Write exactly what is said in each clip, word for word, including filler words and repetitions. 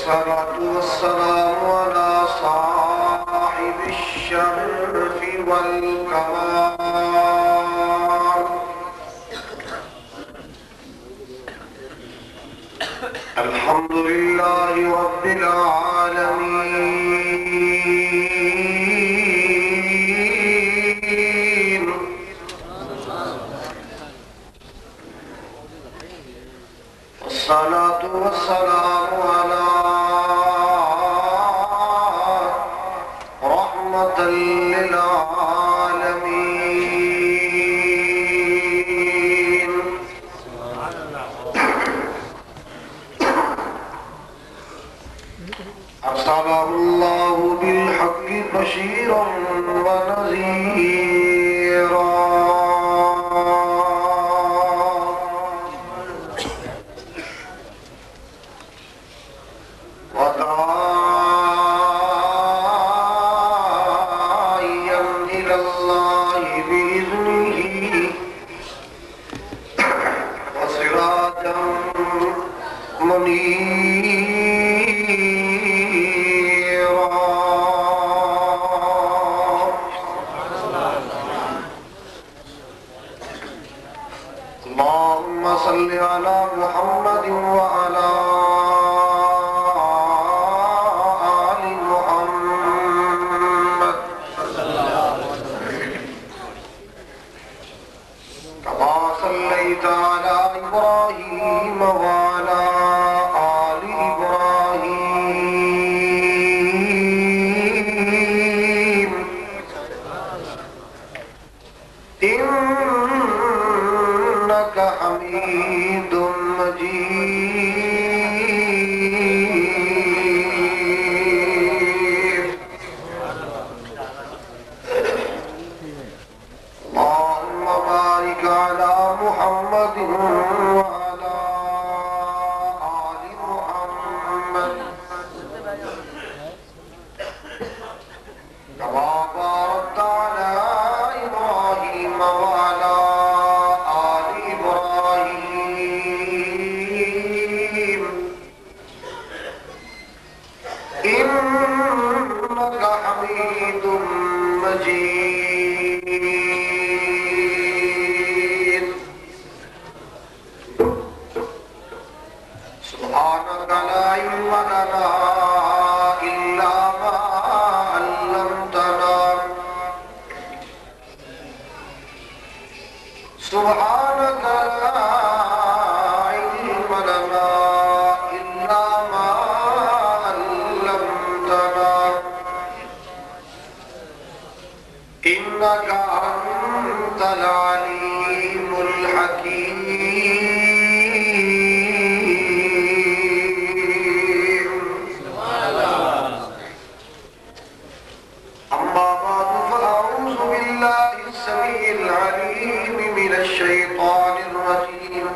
والصلاة والسلام على صاحب الشرف والكمال الحمد لله رب العالمين والصلاة والسلام على رحمة للعالمين أرسله الله بالحق بشيرا ونذيرا وداعيا إلى الله بإذنه وسراجا منيرا اللهم صل على محمد وعلى آل محمد كما صليت على إبراهيم وعلى آل إبراهيم إنك حميد مجيد اللهم بارك على محمد وعلى آل محمد كما باركت على إبراهيم وعلى آل إبراهيم إنك حميد مجيد سبحانك لا علم لنا إلا ما علمتنا سبحانك لا علم لنا إلا ما علمتنا إنك أنت العليم الحكيم أما بعد فأعوذ بالله السميع العليم من الشيطان الرجيم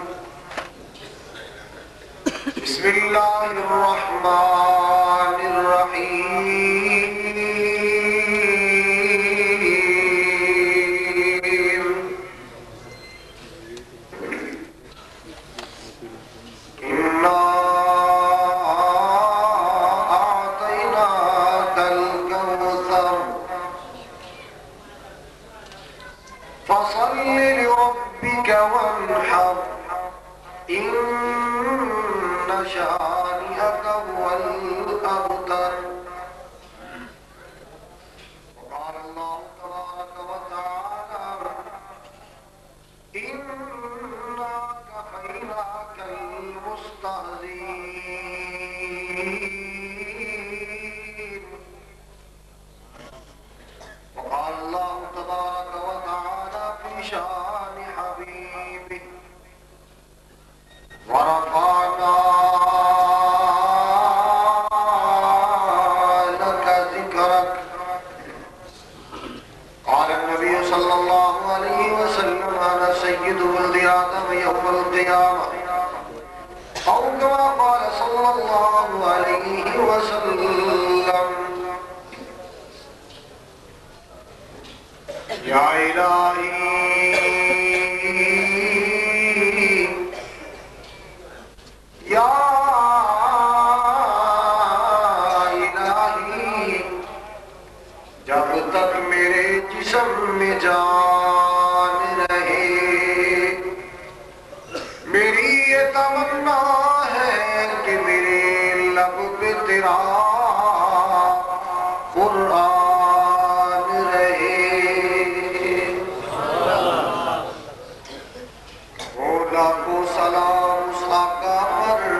بسم الله الرحمن الرحيم إنا أعطيناك الكوثر فصل لربك وانحر إن شانئك هو الأبتر وقال الله تبارك وتعالى إنا كفيناك المستهزئين وقال الله تبارك وتعالى في شان حبيبه ورفعنا لك ذكرك قال النبي صلى الله عليه وسلم أنا سيد ولد آدم يوم القيامة أو كما قال صلى الله عليه وسلم يا إلهي يا یہ تمنا ہے کہ میرے لب پہ تیرا قرآن رہے، وہ لاکھوں سلام اس آقا پر،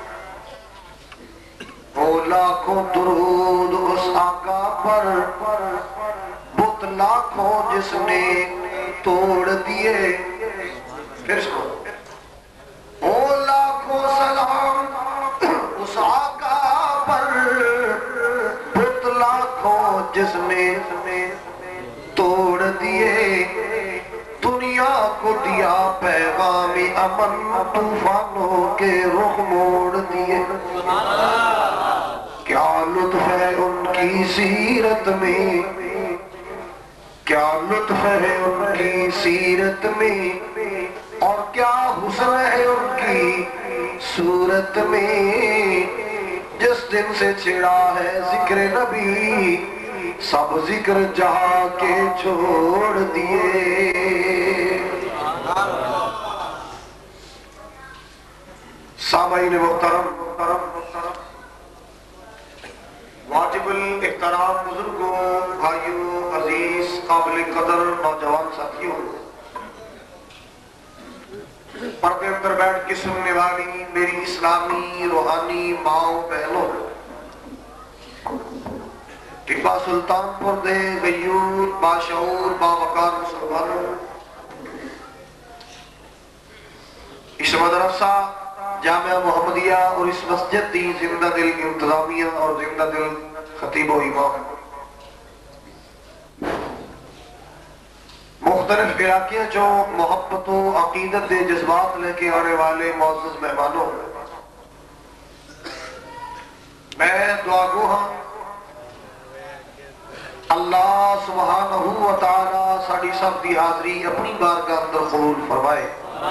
وہ لاکھوں درود اس آقا پر، بت لاکھوں جس نے توڑ دیے، پھر اس کو وہ لاکھوں سلام اس آقا پر، بت لاکھوں جس نے توڑ دیے، دنیا کو دیا پیغام امن، طوفانوں کے رخ موڑ دیے۔ کیا لطف ہے ان کی سیرت میں، کیا لطف ہے ان کی سیرت میں، اور کیا حسن ہے ان کی صورت میں، جس دن سے چھڑا ہے ذکر نبی، سب ذکر جہاں کے چھوڑ دیے۔ سامعین محترم، واجب الاحترام بزرگوں، بھائیوں، عزیز، قابل قدر نوجوان ساتھیوں، پردے اندر بیٹھ کے سننے والی میری اسلامی روحانی ماؤں بہنوں، ٹھپا سلطان پور دے غیور باشعور باوقار مسلمانوں، اس مدرسہ جامعہ محمدیہ اور اس مسجد دی زندہ دل انتظامیہ اور زندہ دل خطیب و امام، مختلف علاقے جو محبت و عقیدت دے جذبات لے کے آنے والے معزز مہمانوں، میں دعا گو ہاں اللہ سبحانہ و تعالی ساڑی سب دی حاضری اپنی بارگاہ اندر قبول فرمائے۔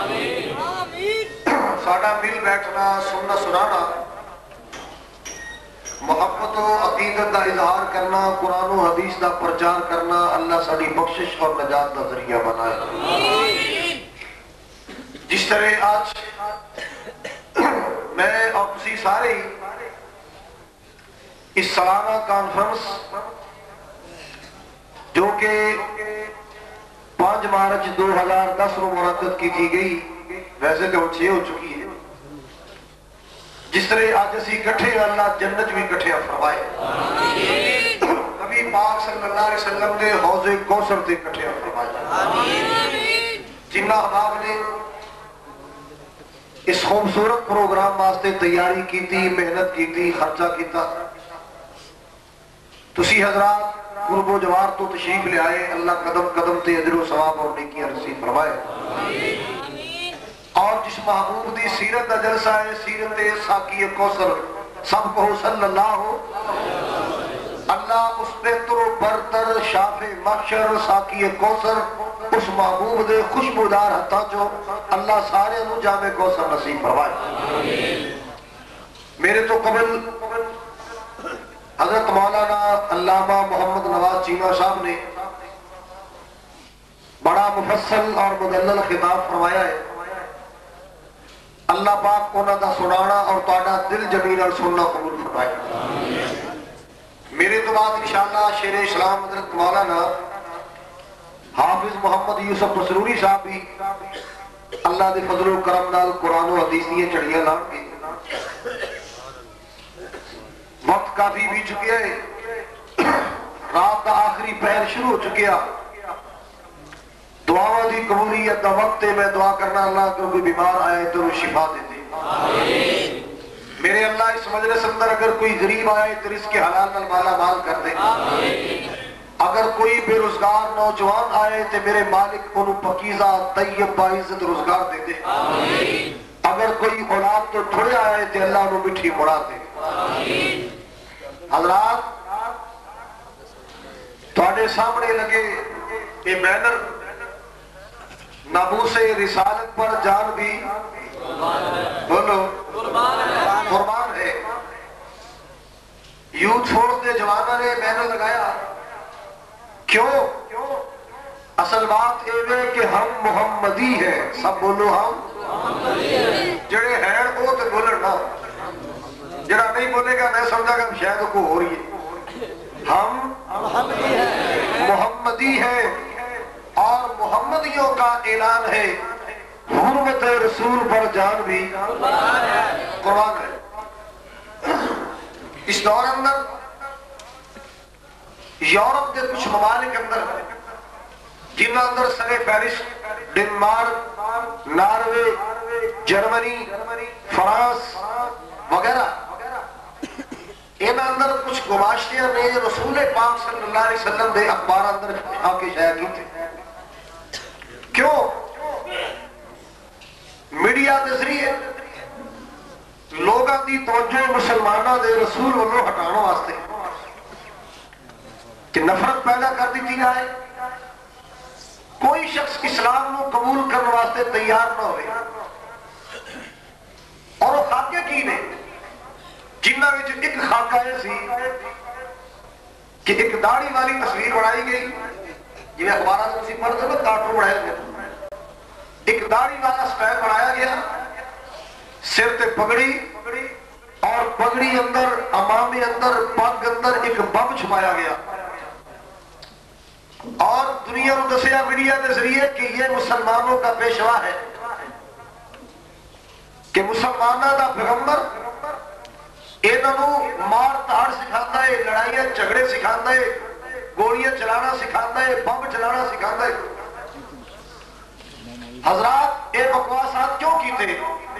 ساڑا مل بیٹھنا، سننا سنانا، محبت و عقیدت دا اظہار کرنا، قرآن و حدیث دا پرچار کرنا، اللہ ساڑی بخشش اور نجات دا ذریعہ بنائے۔ جس طرح آج میں اور تسی سارے اس سالانہ کانفرنس جو کہ پانچ مارچ دو ہزار دس رو منعقد کی تھی گئی، ویسے تو چھ ہو چکی ہے، جس طرح آج اسی کٹھے اللہ جنت بھی کٹھے فرمائے، نبی پاک صلی اللہ علیہ وسلم نے حوض کوثر تے کٹھے فرمائے۔ جنہ احباب نے اس خوبصورت پروگرام واسطے تیاری کی تھی، محنت کی تھی، خرچہ کیتا، تسی حضرات قرب و جوار تو تشریف لے آئے، اللہ قدم قدم تے اجر و ثواب اور نیکیاں نصیب فرمائے۔ اور جس محبوب دی سیرت دا جلسہ ہے، سیرت ساقی کوثر، سب کو صلی اللہ ہو، اللہ اس بہتر و برتر شاف محشر ساقی کوثر، اس محبوب دے خوشبودار ہتھاں جو اللہ سارے انہوں جامع کوثر نصیب فرمائے۔ میرے تو قبل حضرت مولانا علامہ محمد نواز چیمہ صاحب نے بڑا مفصل اور مدلل خطاب فرمایا ہے، اللہ پاک انہاں دا سنانا اور تہاڈا دل جمیل اور سننا قبول فرمائے۔ میرے تو بعد انشاءاللہ شیر اسلام حضرت مولانا حافظ محمد یوسف مسروری صاحب بھی اللہ دے فضل و کرم نال قرآن و حدیث دیے چڑھیاں لان گے۔ وقت کافی بھی چکے ہیں، رات کا آخری پہر شروع ہو چکیا، دعاواں دی قبولیت دا وقت ہے، میں دعا کرنا اللہ اگر کوئی بیمار آئے تو شفا دے دے۔ میرے اللہ اس مجلس اندر اگر کوئی غریب آئے تو رزق حلال نال مالا مال کر دے، اگر کوئی بے روزگار نوجوان آئے تو میرے مالک انہوں پکیزہ طیب باعزت روزگار دے دے، اگر کوئی اولاد تو تھوڑے آئے تو اللہ انہوں مٹھی مڑا دے۔ حضرات تواڈے سامنے لگے یہ بینر ناموس رسالت پر جان بھی بولو قربان ہے، یوتھ فورس دے جوانوں نے بینر لگایا، کیوں؟ اصل بات یہ ہے کہ ہم محمدی ہیں، سب بولو ہم جڑے ہیں وہ تو بولن نہ جڑا نہیں بولے گا میں سمجھا گا شاید کو ہو رہی ہے. ہم محمدی ہیں اور محمدیوں کا اعلان ہے حرمت رسول پر جان بھی قربان ہے. اس دور اندر یورپ کے کچھ ممالک اندر جن اندر سرے Paris Denmark Norway Germany France وغیرہ ان اندر کچھ گماشتیاں نے رسول پاک صلی اللہ علیہ وسلم دے اخبار اندر آ کے شائع کی تھے. کیوں؟ میڈیا کے ذریعے لوگاں دی توجہ مسلمانوں دے رسول والوں ہٹانا واسطے کہ نفرت پیدا کر دیتی جائے. کوئی شخص اسلام کو قبول کرنے واسطے تیار نہ ہوئے اور وہ خاکے کی نے جنہ وچ ایک خاکہ یہ سی کہ ایک داڑھی والی تصویر بنائی گئی جی اخبارات میں پڑھتے ہیں کارٹون بنائے گئے. ایک داڑھی والا سٹائل بنایا گیا سر تے پگڑی اور پگڑی اندر امامے اندر پگ اندر ایک بم چھپایا گیا اور دنیا کو دسیا میڈیا کے ذریعے کہ یہ مسلمانوں کا پیشوا ہے کہ مسلمانوں کا پیغمبر انہوں مار تاڑ سکھاتا ہے لڑائیاں جھگڑے سکھاتا ہے گولیاں چلانا سکھاتا ہے بم چلانا سکھاتا ہے. حضرات یہ بکواسات کیوں کی تھے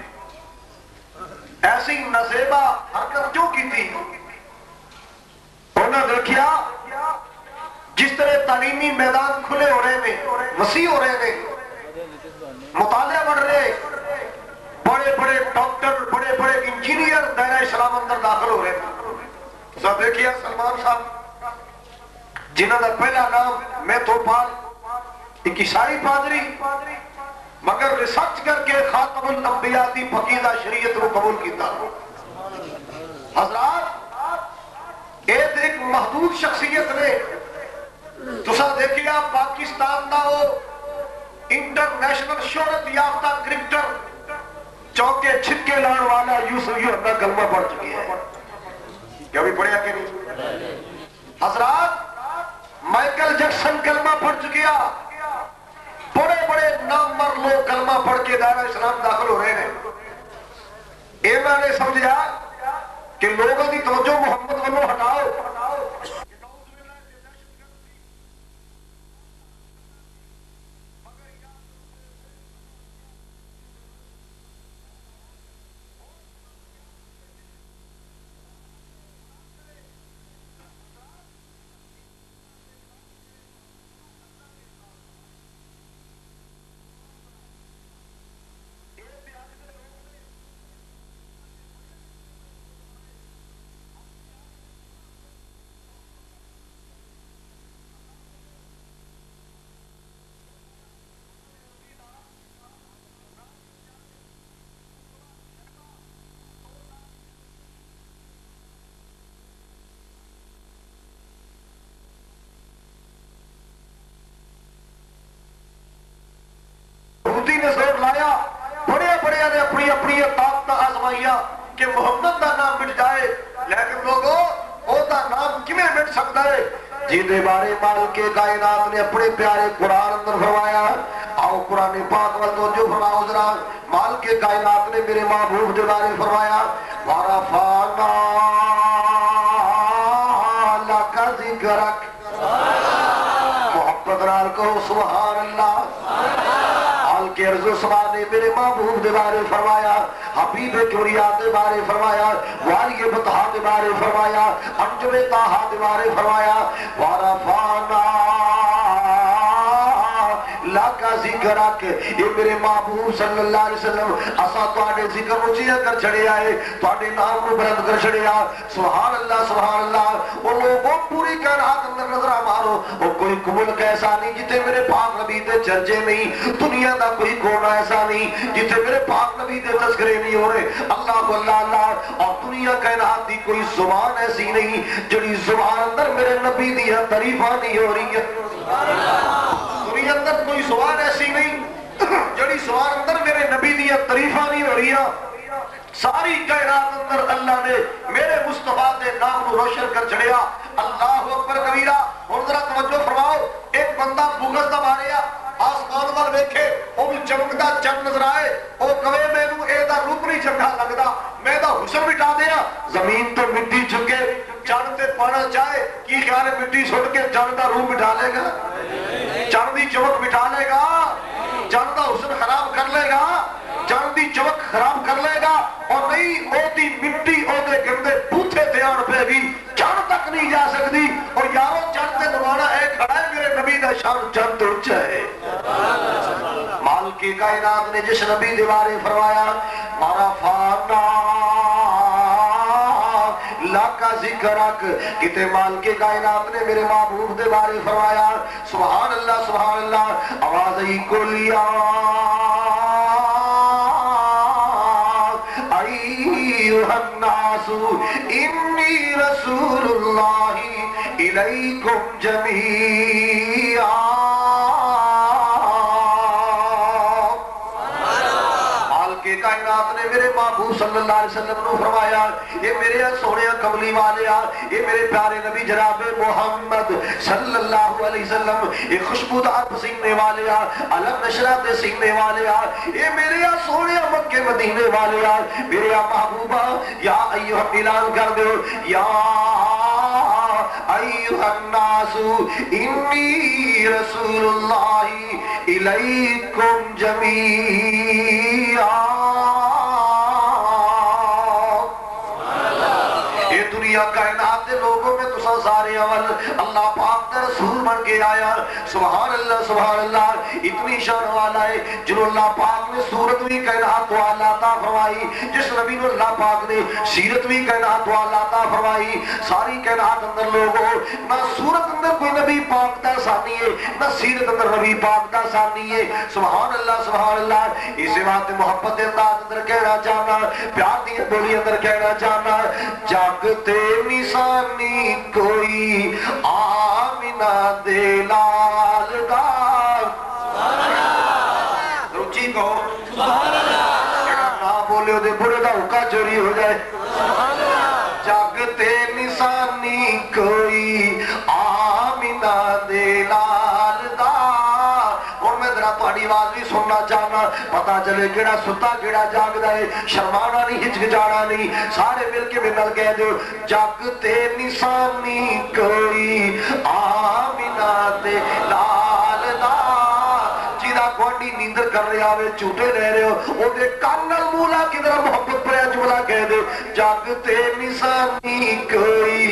ایسی نزیبہ حرکت کیوں کی تھی؟ انہوں نے دیکھیا جس طرح تعلیمی میدان کھلے ہو رہے ہیں وسیع ہو رہے ہیں مطالعہ بڑھ رہے بڑے بڑے ڈاکٹر بڑے بڑے انجینئر دائرہ اسلام اندر داخل ہو رہے ہیں. سب دیکھیا سلمان صاحب جنہوں کا پہلا نام میں تو پال ایک عیسائی پادری مگر ریسرچ کر کے خاتم الانبیاء دی فقیدہ شریعت کو قبول کیتا. حضرات ایک محدود شخصیت نے تسا دیکھیا پاکستان دا وہ انٹرنیشنل شہرت یافتہ کرکٹر چوکے چھکے لان والا یوسف یو اپنا کلمہ پڑھ چکی ہے. کیا بھی پڑھیا کہ نہیں؟ حضرات مائیکل جیکسن کلمہ پڑھ چکیا بڑے بڑے نامور لوگ کلمہ پڑھ کے دائرہ اسلام داخل ہو رہے ہیں. انہوں نے سمجھا کہ لوگوں کی توجہ محمد والوں ہٹاؤ نے زور لایا بڑے بڑے نے اپنی اپنی طاقت آزمائیا کہ محمد دا نام مٹ جائے لیکن لوگوں او دا نام کیویں مٹ سکتا ہے جن دے بارے مال کے کائنات نے اپنے پیارے قرآن اندر فرمایا. آؤ قرآن پاک وال توجہ فرماؤ ذرا. مال کے کائنات نے میرے محبوب کے بارے فرمایا وَرَفَعْنَا لَكَ ذِكْرَكَ. محبت نال کہو سبحان اللہ. کہ عرض و سما نے میرے محبوب دے بارے فرمایا حبیب کبریات دے بارے فرمایا والی بطحا دے بارے فرمایا انجم طاہا دے بارے فرمایا وَرَفَعْنَا لَكَ ذِكْرَكَ. یہ میرے محبوب صلی اللہ علیہ وسلم اسا تواڈے ذکر کو چیا کر چھڑے آئے تواڈے نام کو بلند کر چھڑے آ. سبحان اللہ سبحان اللہ. وہ لوگوں پوری کائنات اندر نظر مارو وہ کوئی ملک ایسا نہیں جتے میرے پاک نبی دے چرچے نہیں. دنیا دا کوئی کونا ایسا نہیں جتے میرے پاک نبی دے تذکرے نہیں ہو رہے. اللہ اللہ اللہ. اور دنیا کائنات دی کوئی زبان ایسی نہیں جڑی زبان اندر میرے نبی دی تعریفاں نہیں ہو رہی ہے. دنیا اندر کوئی زبان ایسی نہیں جڑی زبان اندر میرے نبی دی دیا تریفہ نہیں ہو رہی، ساری کائنات اندر اللہ نے میرے مصطفیٰ دے نام کو روشن کر چھڑیا۔ اللہ اکبر کبیرہ۔ اور ذرا توجہ فرماؤ، ایک بندہ بغض دا ماریا آسمان وال ویکھے او بھی چمکدا چند نظر آئے، او کہے مینوں اے دا روپ نہیں چنگا لگدا، میں دا حسن مٹا دیا۔ زمین تو مٹی چکے چند تے پانا چاہے، کی خیال ہے مٹی سٹ کے چند دا روپ مٹا لے گا؟ چند دی چمک مٹا لے گا؟ چند دا حسن خراب کر لے گا؟ چند دی چمک خراب کر لے گا؟ اور نہیں، موتی مٹی او دے گندے بوتھے تے آن پہ گی، چند تک نہیں جا سکتی۔ اور یارو چند تے نمانا اے کھڑا ہے میرے نبی دا شان چند اونچا ہے۔ مال کی کائنات نے جس نبی دیوارے فرمایا معرفانا لاکا ذکرک، کتے مال کے کائنات نے میرے محبوب دے بارے فرمایا سبحان اللہ سبحان اللہ، آواز ای کلیا ایوہ الناس انی رسول اللہ الیکم جمیعا۔ کائنات نے میرے محبوب صلی اللہ علیہ وسلم نے فرمایا یہ میرے سونے کملی والے یہ میرے پیارے نبی جناب محمد صلی اللہ علیہ وسلم یہ خوشبودار پسینے والے علم نشرات سینے والے یہ میرے سونے مکے مدینے والے میرے محبوبہ یا ایوہ اعلان کر دو یا ایوہ الناس انی رسول اللہ الیکم جمیعا۔ یہ دنیا کائنات دے لوگوں میں تسا سارے اول اللہ پاک دے رسول بن کے آیا۔ سبحان اللہ سبحان اللہ، اتنی شان والا ہے جنہوں اللہ پاک نے صورت بھی کائنات والا عطا فرمائی، جس نبی نے اللہ پاک نے سیرت بھی کائنات والا عطا فرمائی۔ ساری کائنات اندر لوگوں نہ صورت اندر کوئی نبی پاک دا ثانی ہے، نہ سیرت اندر نبی پاک دا ثانی ہے۔ سبحان اللہ سبحان اللہ، اسی بات محبت انداز اندر کہنا چاہنا، پیار دی بولی اندر کہنا چاہنا، جاگتے نشانی کوئی آمینہ دے لال دار۔ روچی کہو نہ بولے دے بڑے دا حکا چوری ہو جائے۔ جاگتے نشانی کوئی آمینہ دے لال دار۔ اور میں ذرا تھوڑی آواز بھی سننا چاہنا، پتا چلے کیڑا ستا کیڑا جاگدا ہے، شرمانا نہیں ہچکچانا نہیں، سارے مل کے مل کہہ دو جاگتے نشانی کوئی آمینہ دے لال دار۔ جیدہ کوڑی نیندر کر رہے آوے چوٹے رہ رہے ہو او دے کانل مولا کی طرح محبت پر اجملہ کہہ دو جاگتے نشانی کوئی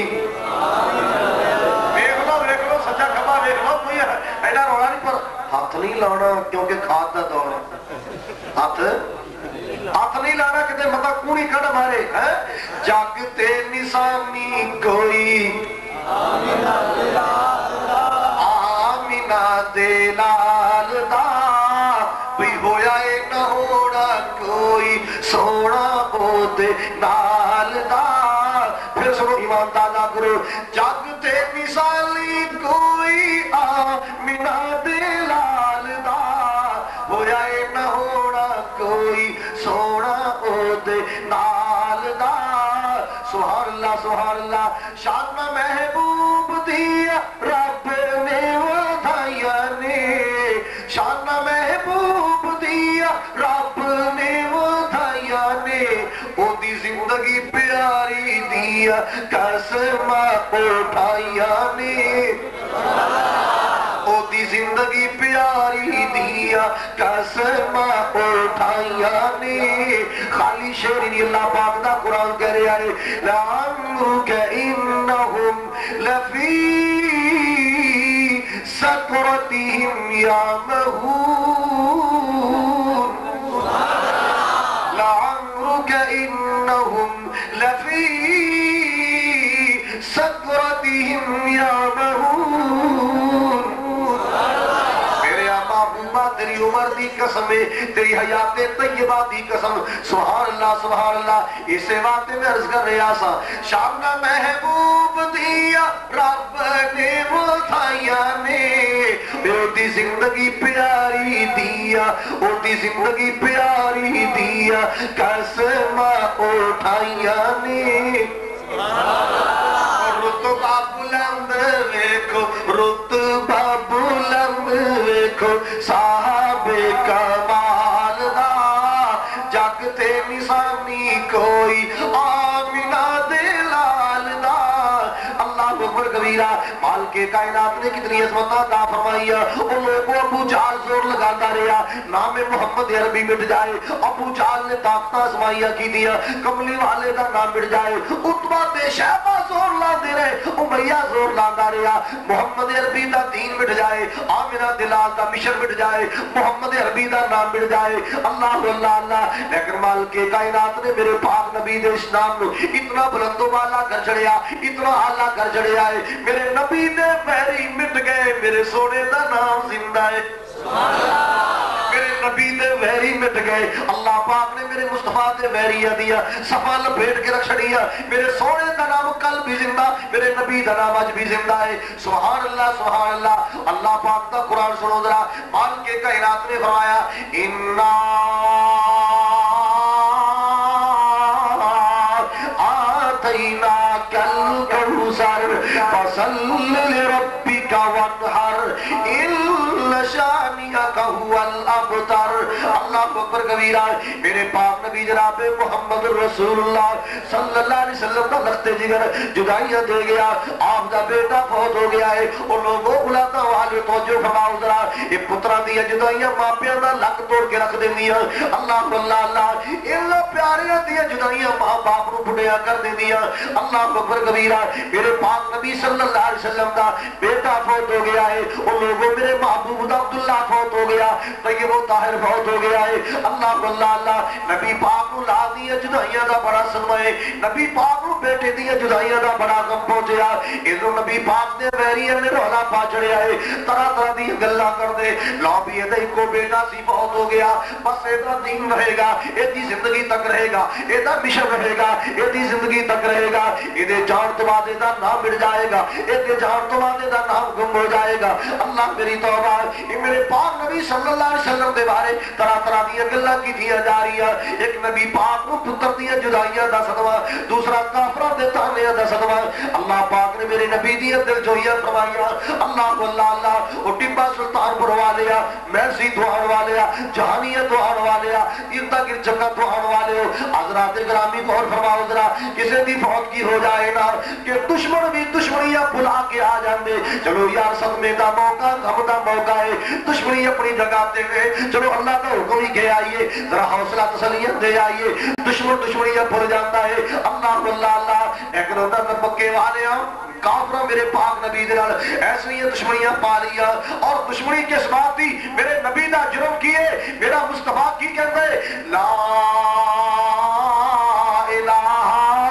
دیکھ لو دیکھ لو سچا کھپا دیکھ لو کوئی ایڈا روڑا نہیں پر ہاتھ نہیں لانا کیونکہ کھاتا دور ہاتھ ہاتھ نہیں لانا کہتے مطا کونی کڑ مارے جاگتے نشانی کوئی آمینہ دے لال دا بھی ہویا اے نہ ہونا کوئی سونا ہو دے نال دا۔ پھر سنو ایمان دادا کرو جاگتے نشانی کوئی آمینہ دے لال دا ہویا اے نہ ہونا کوئی سونا ہو دے نال دا۔ سبحان اللہ سبحان اللہ، شان محبوب دیا رب نے ودھایا نے، شان محبوب دیا رب نے ودھایا نے، او دی زندگی پیاری دیا قسم اٹھایا نے، او دی زندگی پیاری دیا قسم اٹھایا نے۔ خالی شعر نہیں اللہ پاک دا قرآن کہہ رہے آئے لَعَمْرُكَ إِنَّهُمْ لَفِي سَكْرَتِهِمْ يَعْمَهُونَ لَعَمْرُكَ إِنَّهُمْ لَفِي سَكْرَتِهِمْ يَعْمَهُونَ۔ میرے محبوبہ تیری عمر دی قسم قسم ہے، تیری حیات طیبہ دی قسم، سبحان اللہ سبحان اللہ۔ اسے واقعے میں عرض کر رہا سا، شامنا محبوب دیا رب نے مٹھائیاں نے، اوٹی زندگی پیاری دیا، اوٹی زندگی پیاری دیا، قسمہ اٹھائیاں نے۔ رتبہ بلند ویکھو، رتبہ بلند ویکھو، صاحب کمال دا جگ تے نشانی کوئی، آمینہ دے لال دا۔ اللہ اکبر کبیرہ، مالک کائنات نے کتنی عظمت عطا فرمائی ہے۔ ان لوگوں ابو جہل زور لگاتا رہا نام محمد عربی مٹ جائے، ابو جہل نے طاقت آزمائیاں کی دیا کملی والے دا نام مٹ جائے، عتبہ تے شیبہ زور لاندے رہے، امیہ زور لاندا رہا محمد عربی دا دین مٹ جائے، آمنہ دلال دا مشر مٹ جائے، محمد عربی دا نام مٹ جائے۔ اللہ اللہ اللہ، لیکن مالک کائنات نے میرے پاک نبی دے اس نام نو اتنا بلند و بالا کر چڑھیا، اتنا اعلیٰ کر چڑھیا ہے، میرے نبی دے ویری مٹ گئے، میرے سونے دا نام زندہ ہے۔ میرے نبی دے ویری مٹ گئے، اللہ پاک نے میرے مصطفیٰ دے ویری دیا صفحہ لپیٹ کے رکھ چھڑیا، میرے سونے دا نام کل بھی زندہ، میرے نبی دا نام آج بھی زندہ ہے۔ سبحان اللہ سبحان اللہ۔ اللہ پاک دا قرآن سنو ذرا، مالک کے کائنات نے فرمایا اِنَّا آتَيْنَاكَ الْكَوْثَرَ فَصَلِّ لِرَبِّكَ وَانْحَرْ إِنَّ شَانِئَكَ هُوَ الْأَبْتَرُ۔ اللہ اکبر کبیرہ، میرے پاک نبی جناب محمد رسول اللہ صلی اللہ علیہ وسلم کا لخت جگر جدائیاں دے گیا، آپ دا بیٹا فوت ہو گیا ہے، ان لوگوں بلاتا والے توجہ فرماؤ ذرا، یہ پترا دیا جدائیاں ماپیاں دا لک توڑ کے رکھ دیندیاں۔ اللہ اللہ اللہ، اللہ پیاریاں دیا جدائیاں ماں باپ نو بڑھیا کر دیندیاں۔ اللہ اکبر کبیرہ، میرے پاک نبی صلی اللہ علیہ وسلم دا بیٹا فوت ہو گیا ہے، ان لوگوں میرے محبوب دا عبداللہ فوت ہو گیا، طیب و طاہر فوت ہو گیا ہے۔ اللہ اللہ اللہ، نبی پاک نو لا دیا جدائیاں دا بڑا صدمہ ہے، نبی پاک نو بیٹے دیا جدائیاں دا بڑا غم پہنچیا، ادھر نبی پاک دے ویریاں نے رولا پا چڑھیا ہے، طرح طرح دی گلا کر دے، لا بھی یہ کو بیٹا سی فوت ہو گیا، بس ایدہ دین رہے گا، ایدی زندگی تک رہے گا، ایدہ مشن رہے گا، ایدی زندگی تک رہے گا، ایدے جان تو بعد ایدہ نام مٹ جائے گا، ایدے جان تو بعد ایدہ نام گم ہو جائے گا۔ اللہ میری توبہ، یہ میرے پاک نبی صلی اللہ علیہ وسلم دے بارے طرح طرح دیا گلا کی دیا جا رہی ہے، ایک نبی پاک کو پتر دیا جدائیاں دا صدمہ، دوسرا کافرہ دے تانیاں دا صدمہ۔ اللہ پاک نے میرے نبی دیا دل جوئیاں فرمائیاں۔ اللہ اللہ اللہ، وہ ٹبا سلطان پر والیا، محسی دعان والیا، جہانیہ دعان والیا، اردا گر چکا دعان والے ہو، حضرات گرامی غور فرماؤ ذرا، کسے دی فوت کی ہو جائے نا کہ دشمن بھی دشمنیاں بلا کے آ جاندے، چلو یار صدمے دا موقع غم دا موقع ہے، دشمنی اپنی جگہ تے گئے، چلو اللہ کا حکم ہی کے آئیے، ذرا حوصلہ تسلیاں دے آئیے، دشمن دشمنیاں بھول جاتا ہے۔ اللہ اللہ اللہ، ایک روزہ میں پکے والے ہوں کافرہ میرے پاک نبی دلال ایسی دشمنیاں پا لیا، اور دشمنی کس بات تھی؟ میرے نبی دا جرم کیے، میرا مصطفیٰ کی کہتے ہیں لا الہ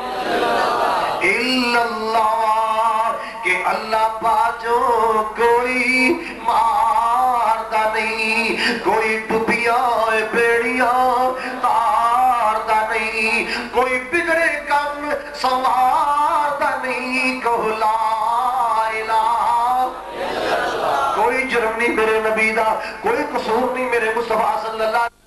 الا اللہ، کہ اللہ باجو کوئی ماردا نہیں، کوئی ڈبیاں بیڑیاں تاردا نہیں، کوئی بگڑے کم سواردا نہیں، کہ لا الہ، کوئی جرم نہیں میرے نبی دا، کوئی قصور نہیں میرے مصطفیٰ صلی اللہ علیہ وسلم۔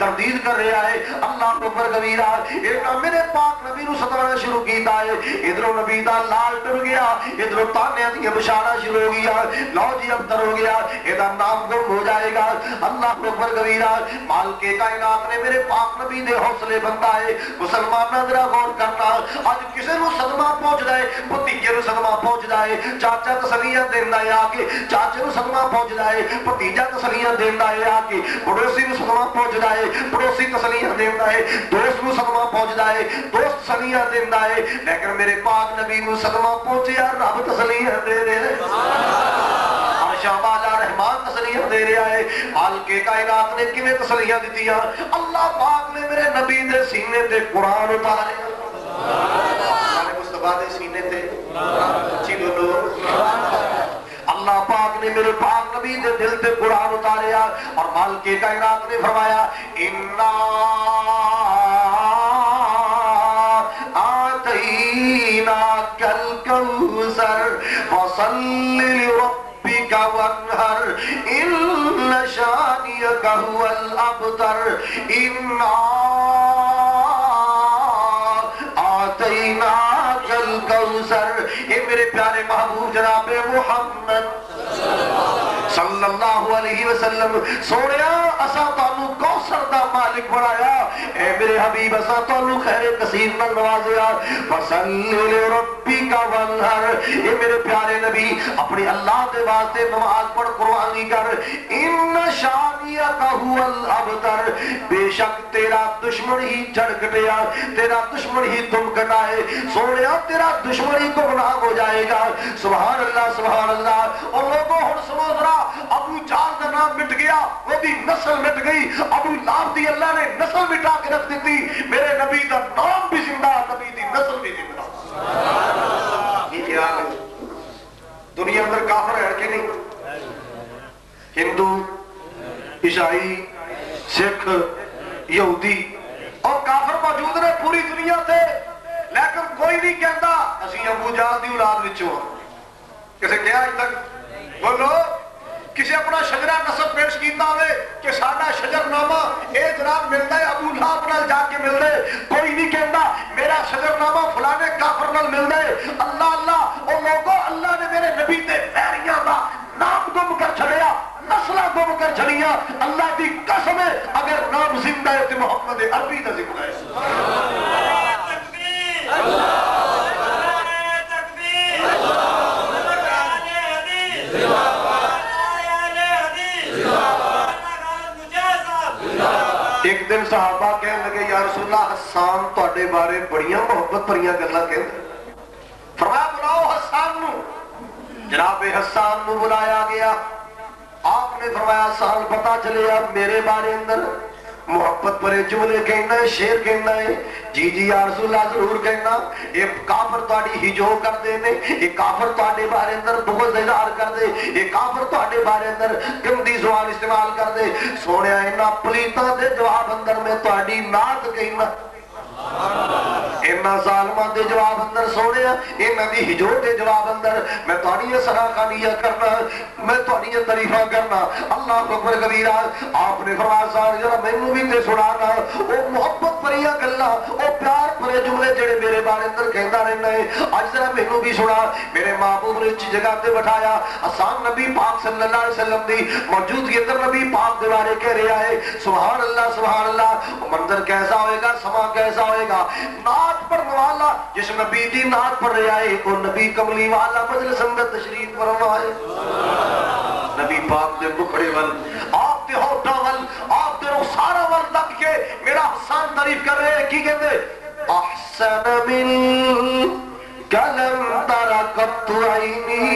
تردید کر رہا ہے اللہ اکبر کبیرہ ایک میرے پاک نبی نو ستانا شروع کیتا ہے ادھروں نبی دا لال ٹر گیا ادھروں تانے دی بشارہ شروع ہو گیا لو جی ابتر ہو گیا ادھا نام گم ہو جائے گا اللہ اکبر کبیرہ مال کے کائنات نے میرے پاک نبی دے حوصلے بنتا ہے مسلمان ذرا غور کرنا آج کسی نو صدمہ پہنچ جائے بھتیجے نو صدمہ پہنچ جائے چاچا تسلیاں دینا ہے آ کے چاچے نو صدمہ پہنچ جائے بھتیجا تسلیاں دینا ہے آ کے پڑوسی نو صدمہ پہنچ جائے پڑوسی تسلیاں دینا ہے دوست نو صدمہ پہنچ جائے دوست تسلیاں دینا ہے لیکن میرے پاک نبی نو صدمہ پہنچیا رب تسلیاں دے رہے عرشاں والا رحمان تسلیاں دے رہا ہے مال کے کائنات نے کیویں تسلیاں دتیاں اللہ پاک نے میرے نبی دے سینے تے قرآن اتارے سارے مصطفیٰ دے سینے تے اچھی بولو اللہ پاک نے میرے پاک نبی دے دل تے قرآن اتاریا اور مال کے کائنات نے فرمایا اِنَّا آتَيْنَاكَ الْكَوْثَرَ فَصَلِّ لِرَبِّكَ وَانْحَرْ إِنَّ شَانِئَكَ هُوَ الْأَبْتَرُ إِنَّا آتَيْنَاكَ الْكَوْثَرَ اے میرے پیارے محبوب جناب محمد صلی اللہ علیہ وسلم سوڑیا اسا تانو کوثر دا مالک بنایا اے میرے حبیب اسا تانو خیر کثیر نال نوازیا فصلی لربک وانحر اے میرے پیارے نبی اپنی اللہ دے واسطے نماز پڑھ قربانی کر ان شانیک هو الابتر بے شک تیرا دشمن ہی چڑھ کٹیا تیرا دشمن ہی تم کٹائے سوڑیا تیرا دشمن ہی گمراہ ہو جائے گا سبحان اللہ سبحان اللہ اور لوگوں ہن سمجھ رہا ابو جہل کا نام مٹ گیا وہ بھی نسل مٹ گئی ابو لہب دی اللہ نے نسل مٹا کے رکھ دیتی میرے نبی دا نام بھی زندہ نبی دی نسل بھی زندہ یہ خیال ہے دنیا اندر کافر ہے کہ نہیں ہندو عیسائی سکھ یہودی اور کافر موجود نے پوری دنیا تے لیکن کوئی نہیں کہتا اسی ابو جہل دی اولاد وچوں کسے کیا اج تک بولو کسی اپنا شجرہ نسب پیش کیتا ہوئے کہ ساڈا شجر نامہ اے جناب ملتا ہے ابو لہب نال جا کے مل دے کوئی نہیں کہتا میرا شجر نامہ فلانے کافر نال مل دے اللہ اللہ اور لوگوں اللہ نے میرے نبی تے پیریاں دا نام گم کر چھڑیا نسلہ گم کر چھڑیا اللہ دی قسم ہے اگر نام زندہ ہے تو محمد عربی دا زندہ ہے تکبیر اللہ ایک دن صحابہ کہنے لگے یا رسول اللہ حسان تواڈے بارے بڑیاں محبت بڑیاں گلاں کہندے فرمایا بلاؤ حسان نو جناب حسان نو بلایا گیا آپ نے فرمایا حسان پتہ چلیا میرے بارے اندر محبت پرے جملے کہنا ہے شیر کہنا ہے جی جی یا رسول اللہ ضرور کہنا یہ کافر تواڈی ہجو کر دے نے یہ کافر تواڈے بارے اندر بغض اظہار کر دے یہ کافر تواڈے بارے اندر گندی زبان استعمال کر دے سونیا انہاں پلیتاں دے جواب اندر میں تواڈی نعت کہنا اینا ظالمہ دے جواب اندر سوڑیا اینا دی ہجو دے جواب اندر میں توڑی سرا خانیہ کرنا میں توڑی طریفہ کرنا اللہ اکبر کبیرہ آپ نے فرمایا سار جرہ میں نو بھی تے سنانا او محبت پریا گلہ او پیار پرے جملے جڑے میرے بارے اندر کہندہ رہنا ہے آج ذرا میں نو بھی سنا میرے محبوب نے اچھی جگہ تے بٹھایا حسان نبی پاک صلی اللہ علیہ وسلم دی موجود کے اندر نبی پاک دے بارے کہہ رہا ہے سبحان اللہ سبحان اللہ منظر کیسا ہوئے گا سما کیسا ہوئے گا نعت پڑھنے والا جس نبی دی نعت پڑھ رہا ہے وہ نبی کملی والا مجلس اندر تشریف فرمائے نبی پاک دے بکھڑے ول آپ دے ہوٹا ول آپ دے رخسارا ول تک کے میرا حسان تعریف کر رہے ہیں کی کہتے احسن من کلم ترکت عینی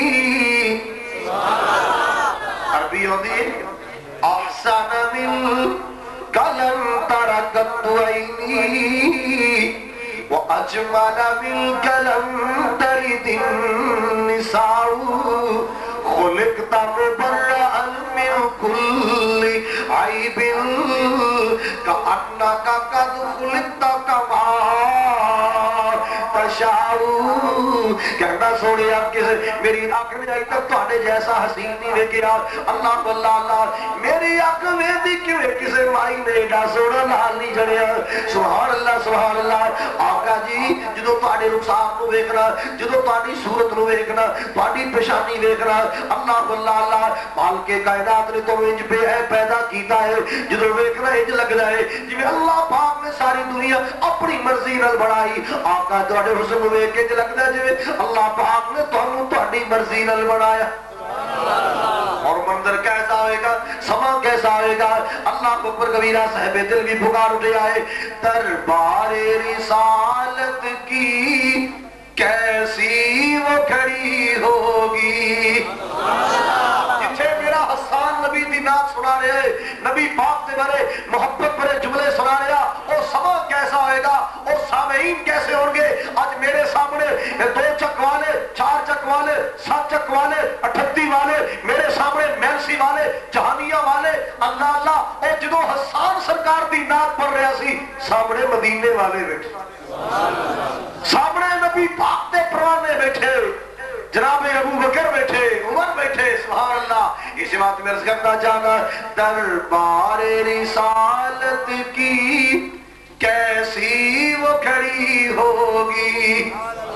عربی ہوتی ہے احسن من کلم ترکت عینی وَأَجْمَلَ مِنْكَ تَرِدِ النِّسَاءُ خُلِقْتَ مُبَرَّأً مِنْ كُلِّ عَيْبٍ كَأَنَّكَ قَدْ خُلِقْتَ كَمَا شاءوا کہنا سونے آپ کسے میری آنکھ میں آئی تک تھوڑے جیسا حسین نہیں ویکیا اللہ اللہ اللہ میری آنکھ میں دی کیوں کسے مائی نے ایڈا سونا لال نہیں جڑیا سبحان اللہ سبحان اللہ آقا جی جدو تھوڑے رخسار نو ویکھنا جدو تھوڑی صورت نو ویکھنا تھوڑی پیشانی ویکھنا اللہ اللہ اللہ مال کے کائنات نے تو انج بے ہے پیدا کیتا ہے جدو ویکھنا انج لگدا ہے جی اللہ پاک نے ساری دنیا اپنی مرضی نال بنائی آقا تھوڑے حسن نو ویکھ کے لگدا جی اللہ پاک نے تانوں تہاڈی مرضی نال بنایا اور منظر کیسا ہوئے گا سما کیسا ہوئے گا اللہ اکبر کبیرہ صاحب دل بھی پکار اٹھے آئے دربار رسالت کی کیسی وہ کھڑی ہوگی جتھے میرا حسان نبی دی نات سنا رہے نبی پاک دے بارے محبت بارے جملے سنا رہا وہ سما کیسا ہوئے گا وہ سامعین کیسے ہوں گے آج میرے سامنے دو چک والے چار چک والے سات چک والے اٹھتی والے میرے سامنے میلسی والے جہانیہ والے اللہ اللہ اور جدو حسان سرکار دی نات پڑھ رہا سی سامنے مدینے والے بیٹھے سامنے نبی پاک دے پرانے بیٹھے جناب ابو بکر بیٹھے عمر بیٹھے سبحان اللہ اسی بات میں عرض کرنا چاہنا دربار رسالت کی کیسی وہ کھڑی ہوگی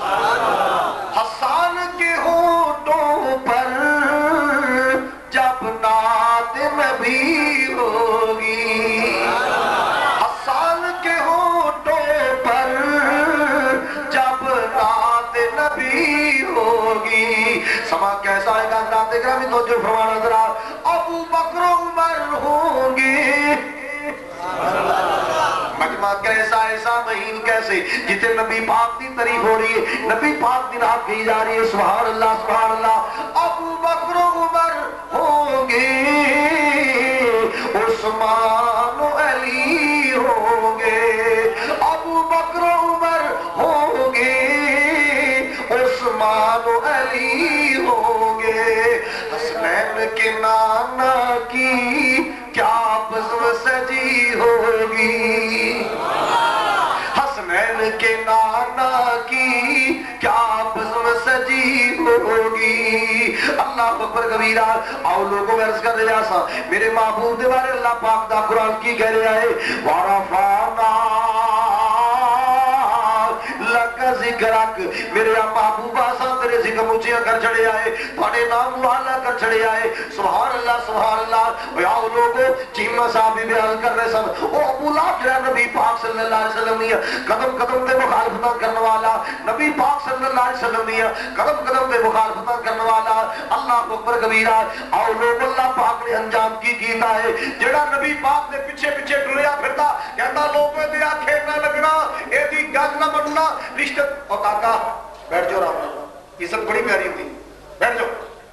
حسان کے ہونٹوں پر جب نعت نبی ہوگی حسان کے ہونٹوں پر جب نعت نبی ہوگی سما کیسا ہے گا نعت گرامی تو جو فرمانا ذرا ابو بکر عمر ہوں گے مجمع کیسا ایسا مہین کیسے جتے نبی پاک دی تعریف ہو رہی ہے نبی پاک دی نعت کی جا رہی ہے سبحان اللہ سبحان اللہ ابو بکر عمر ہوں گے عثمان و علی ہوں گے ابو بکر عمر ہوں گے عثمان و علی ہوں گے حسنین کے نانا کی کیا بزم سجی ہوگی حسنین کے نانا کی کیا بزم سجی ہوگی اللہ اکبر کبیرہ آؤ لوگوں میں عرض کر رہا سا میرے محبوب دے بارے اللہ پاک دا قرآن کی کہہ رہا ہے وَرَفَعْنَا لَكَ ذِكْرَكَ میرے محبوبہ سا تیرے ذکر مجھے کر چڑے آئے تھوڑے نام والا کر چڑے آئے سبحان اللہ سبحان اللہ ویا لوگوں چیمہ صاحب بھی بیان کر رہے سن او ابو لہب جڑا نبی پاک صلی اللہ علیہ وسلم نے قدم قدم تے مخالفتاں کرنے والا نبی پاک صلی اللہ علیہ وسلم نے قدم قدم تے مخالفتاں کرنے والا اللہ اکبر کبیرہ او لوگ اللہ پاک نے انجام کی کیتا ہے جڑا نبی پاک دے پیچھے پیچھے ٹریا پھردا کہندا لوگوں دے آنکھیں نہ لگنا اے دی گل نہ بننا رشتہ او کاکا بیٹھ جاؤ رام عزت بڑی پیاری ہوتی بیٹھ جاؤ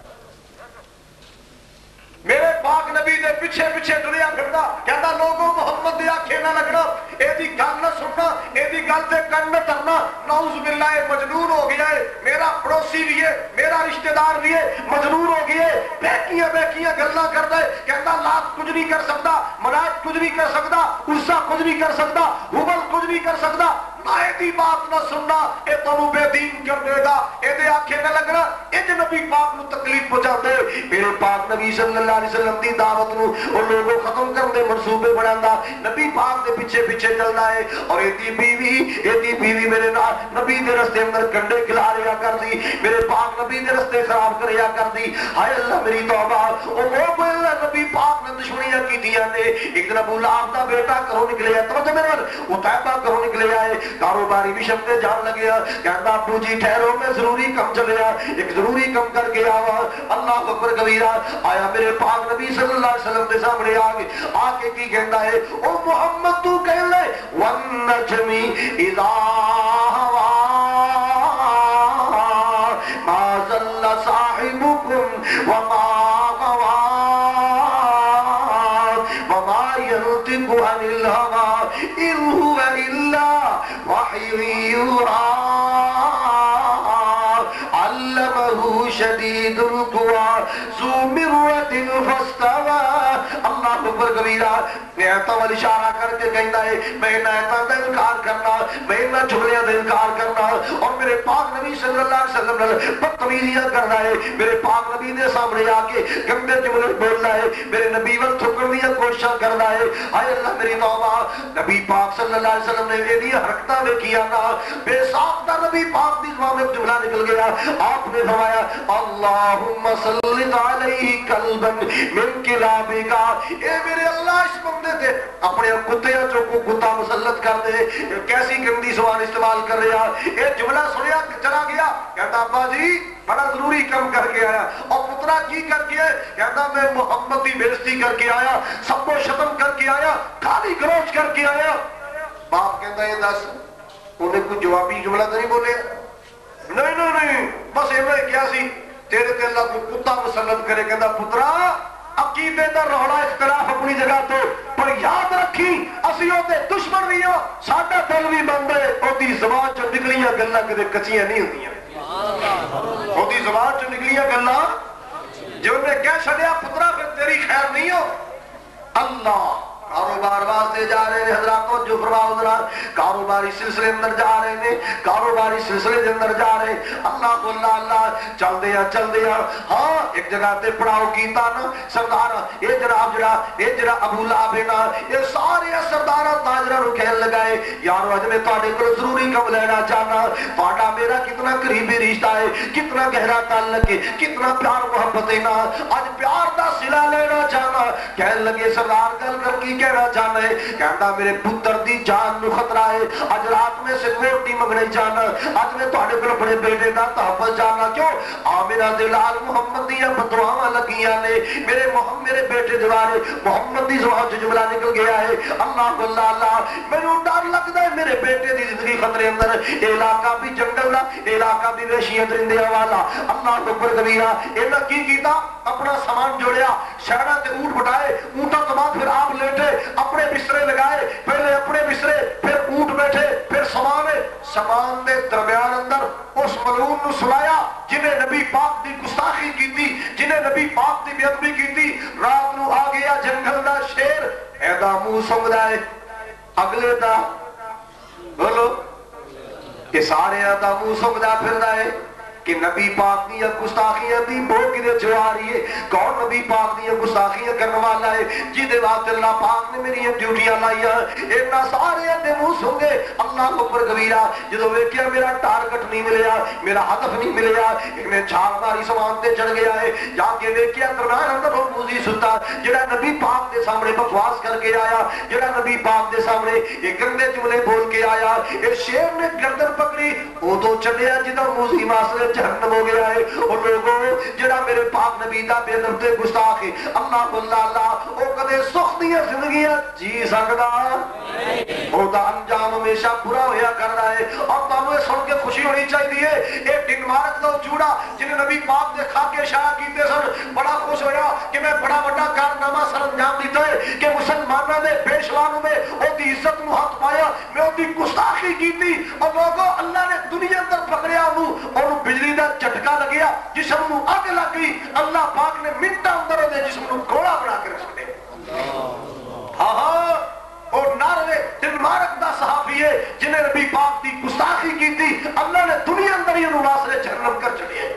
میرے پاک نبی دے پیچھے پیچھے ٹریا پھردا کہندا لوگوں محمد دی آنکھیں نہ لگنا اے دی گل نہ سننا اے دی گل تے کن نہ دھرنا نعوذ باللہ مجنون ہو گیا ہے میرا پڑوسی بھی ہے میرا رشتہ دار بھی ہے مجنون ہو گیا ہے بہکیاں بہکیاں گلاں کردا ہے کہندا لات کچھ نہیں کر سکدا منات کچھ نہیں کر سکدا عزا کچھ نہیں کر سکدا حبل کچھ نہیں کر سکدا نہ دی بات نہ سننا اے تانوں بے دین کر دے گا اے دے آنکھیں نہ لگنا اے جو نبی پاک نو تکلیف پہنچا دے میرے پاک نبی صلی اللہ علیہ وسلم دی دعوت نو اور لوگوں ختم کر دے منصوبے بناندا نبی پاک دے پیچھے پیچھے چلدا ہے اور اے دی بیوی اے دی بیوی میرے نال نبی دے راستے اندر کنڈے کھلا رہا کر دی میرے پاک نبی دے راستے خراب کریا کر دی ہائے اللہ میری توبہ او وہ بولا نبی پاک نے دشمنیاں کیتیاں نے ایک دن ابو لہب دا بیٹا گھروں نکلیا توجہ میرے نال عتیبہ گھروں نکلیا ہے کاروباری بھی شبتے جان لگیا کہندا ابو جی ٹھہرو میں ضروری کم چلیا ایک ضروری کم کر کے آوا اللہ اکبر کبیرہ آیا میرے پاک نبی صلی اللہ علیہ وسلم دے سامنے آگے آکے کی کہندا ہے او محمد تو کہہ لے وَالنَّجْمِ اِذَا هَوَا مَا ضَلَّ صَاحِبُكُمْ وَمَا غَوَا وَمَا يَنطِقُ عَنِ الْهَوَا إِنْ هُوَ إِلَّا وَحْيٌ يُوحَىٰ علمہ شدید القوى ذو مرۃ فاستوى. اللہ اکبر کبیرہ. نیتاں وال اشارہ کر کے کہندا ہے میں نیتاں دا انکار کرنا، میں انہاں جملیاں دا انکار کرنا، اور میرے پاک نبی صلی اللہ علیہ وسلم نے بدتمیزیاں کرنا ہے. میرے پاک نبی دے سامنے آ کے گندے جملے بولنا ہے، میرے نبی ول تھکن دی کوشش کرنا ہے. ہائے اللہ میری توبہ. نبی پاک صلی اللہ علیہ وسلم نے ایدی حرکتاں ویکھیاں نا، بے ساختہ نبی پاک دی زبان میں جملہ نکل گیا. آپ نے فرمایا اللہم سلط علیہ قلبا من کلابک. اے میرے اللہ اس بندے تے اپنے کتےاں جو کو کتا مسلط کر دے. کیسی گندی زبان استعمال کر رہا. اے جملہ سنیا چلا گیا، کہتا ابا جی بڑا ضروری کم کر کے آیا. اور پترا کی کر کے؟ کہتا میں محمد کی بےزتی کر کے آیا، سب کو ختم کر کے آیا، گالی گلوچ کر کے آیا. باپ کہتا ہے دس انہیں کوئی جوابی جملہ تو نہیں بولے؟ نہیں نہیں نہیں بس ایویں کیا سی تیرے تے اللہ کو کتا مسلط کرے. کہتا پترا عقیدے دا روڑا اختلاف اپنی جگہ تو، پر یاد رکھی اسی او تے دشمن بھی ہو، ساڈا دل بھی بند ہے. اودی زبان چ نکلیاں گلاں کدے کچیاں نہیں ہوندیاں. اودی زبان چ نکلیاں گلاں جو نے کہہ چھڈیا پترا پھر تیری خیر نہیں ہو. اللہ کاروبار واسطے جا رہے ہیں حضرات کو جو فرماؤ ذرا، کاروباری سلسلے اندر جا رہے ہیں، کاروباری سلسلے دے اندر جا رہے ہیں. اللہ کو اللہ اللہ چل دیا چل دیا. ہاں ایک جگہ تے پڑاؤ کیتا نا سردار اے جناب جڑا اے جڑا ابو لہب ہے نا، یہ سارے سردار تاجراں نو کہن لگائے یار اج میں تہاڈے کول ضروری کم لینا چاہنا. تہاڈا میرا کتنا قریبی رشتہ ہے، کتنا گہرا تعلق ہے، کتنا پیار محبت ہے نا، اج پیار دا صلہ لینا چاہنا. کہن لگے سردار گل کر کی کہنا چاہنا ہے؟ کہتا میرے پتر دی جان نو خطرہ ہے، اج رات میں سے روٹی منگنے جانا، اج میں تہاڈے کول بڑے بیٹے دا تحفظ جانا. کیوں؟ آمنہ دے لال محمد دیاں بددعاواں لگیاں نے، میرے محمد میرے بیٹے دوارے محمد دی زبان چ جملہ نکل گیا ہے. اللہ اللہ اللہ مینوں ڈر لگدا ہے میرے بیٹے دی زندگی خطرے اندر. اے علاقہ بھی جنگل دا، اے علاقہ بھی وحشیاں درندیاں والا. اللہ اکبر کبیرہ. انہاں کی کیتا؟ اپنا سامان جوڑیا، شہراں تے اونٹ بٹھائے، اونٹاں تو بعد پھر آپ لیٹے، اپنے بسترے لگائے، پہلے اپنے بسترے پھر اونٹ بیٹھے، پھر سامان سامان دے درمیان اندر اس ملعون نو سلایا جنہیں نبی پاک دی گستاخی کیتی، جنہیں نبی پاک دی بے ادبی کیتی. رات نو آ گیا جنگل دا شیر، ایدا منہ سنگدا ہے اگلے دا بولو کہ سارے دا منہ سنگدا پھردا ہے کہ نبی پاک دیا گستاخیاں دی بو کدے جو آ رہی ہے. کون نبی پاک دیا گستاخیاں کرنے والا ہے جیدے واسطے اللہ پاک نے میری ڈیوٹیاں لائیاں. اینا سارے دے منہ سنگے. اللہ اکبر کبیرہ. جدو ویکھیا میرا ٹارگٹ نہیں ملیا، میرا ہدف نہیں ملیا، میں چھال ماری سامان تے چڑھ گیا ہے. جا کے ویکھیا درمیان اندر وہ موزی ستا جڑا نبی پاک دے سامنے بکواس کر کے آیا، جڑا نبی پاک دے سامنے یہ گندے جملے بول کے آیا. اس شیر نے گردن پکڑی، وہ تو چڑھیا جدو موزی ماسلے جہنم ہو گیا ہے. اور لوگوں جڑا میرے پاک نبی دا بے ادب تے گستاخ ہے، اللہ اللہ اللہ او کدے سختیاں زندگیاں جی سکدا؟ او دا انجام ہمیشہ برا ہویا کردا ہے. اور تانوں یہ سن کے خوشی ہونی چاہیے. اے ڈنمارک دا جوڑا جنہیں نبی پاک دے خاکے شاہ کیتے سن بڑا خوش ہویا کہ میں بڑا بڑا کارنامہ سر انجام دیتا ہے کہ مسلمانوں نے پیشوانوں میں او دی عزت نو ہاتھ پایا، میں او دی گستاخی کیتی. اور لوگوں اللہ نے دنیا اندر پکڑیا انہوں اور بجلی دا جھٹکا لگیا، جسم نو اگ لگ گئی. اللہ پاک نے منٹاں اندر دے جسم نو گولا بنا کے رکھ دیا. ہاں ہاں اور ناروے ڈنمارک دا صحافی ہے جنہیں نبی پاک دی گستاخی کی تھی، اللہ نے دنیا اندر ہی انہوں واسطے جہنم کر چڑھے.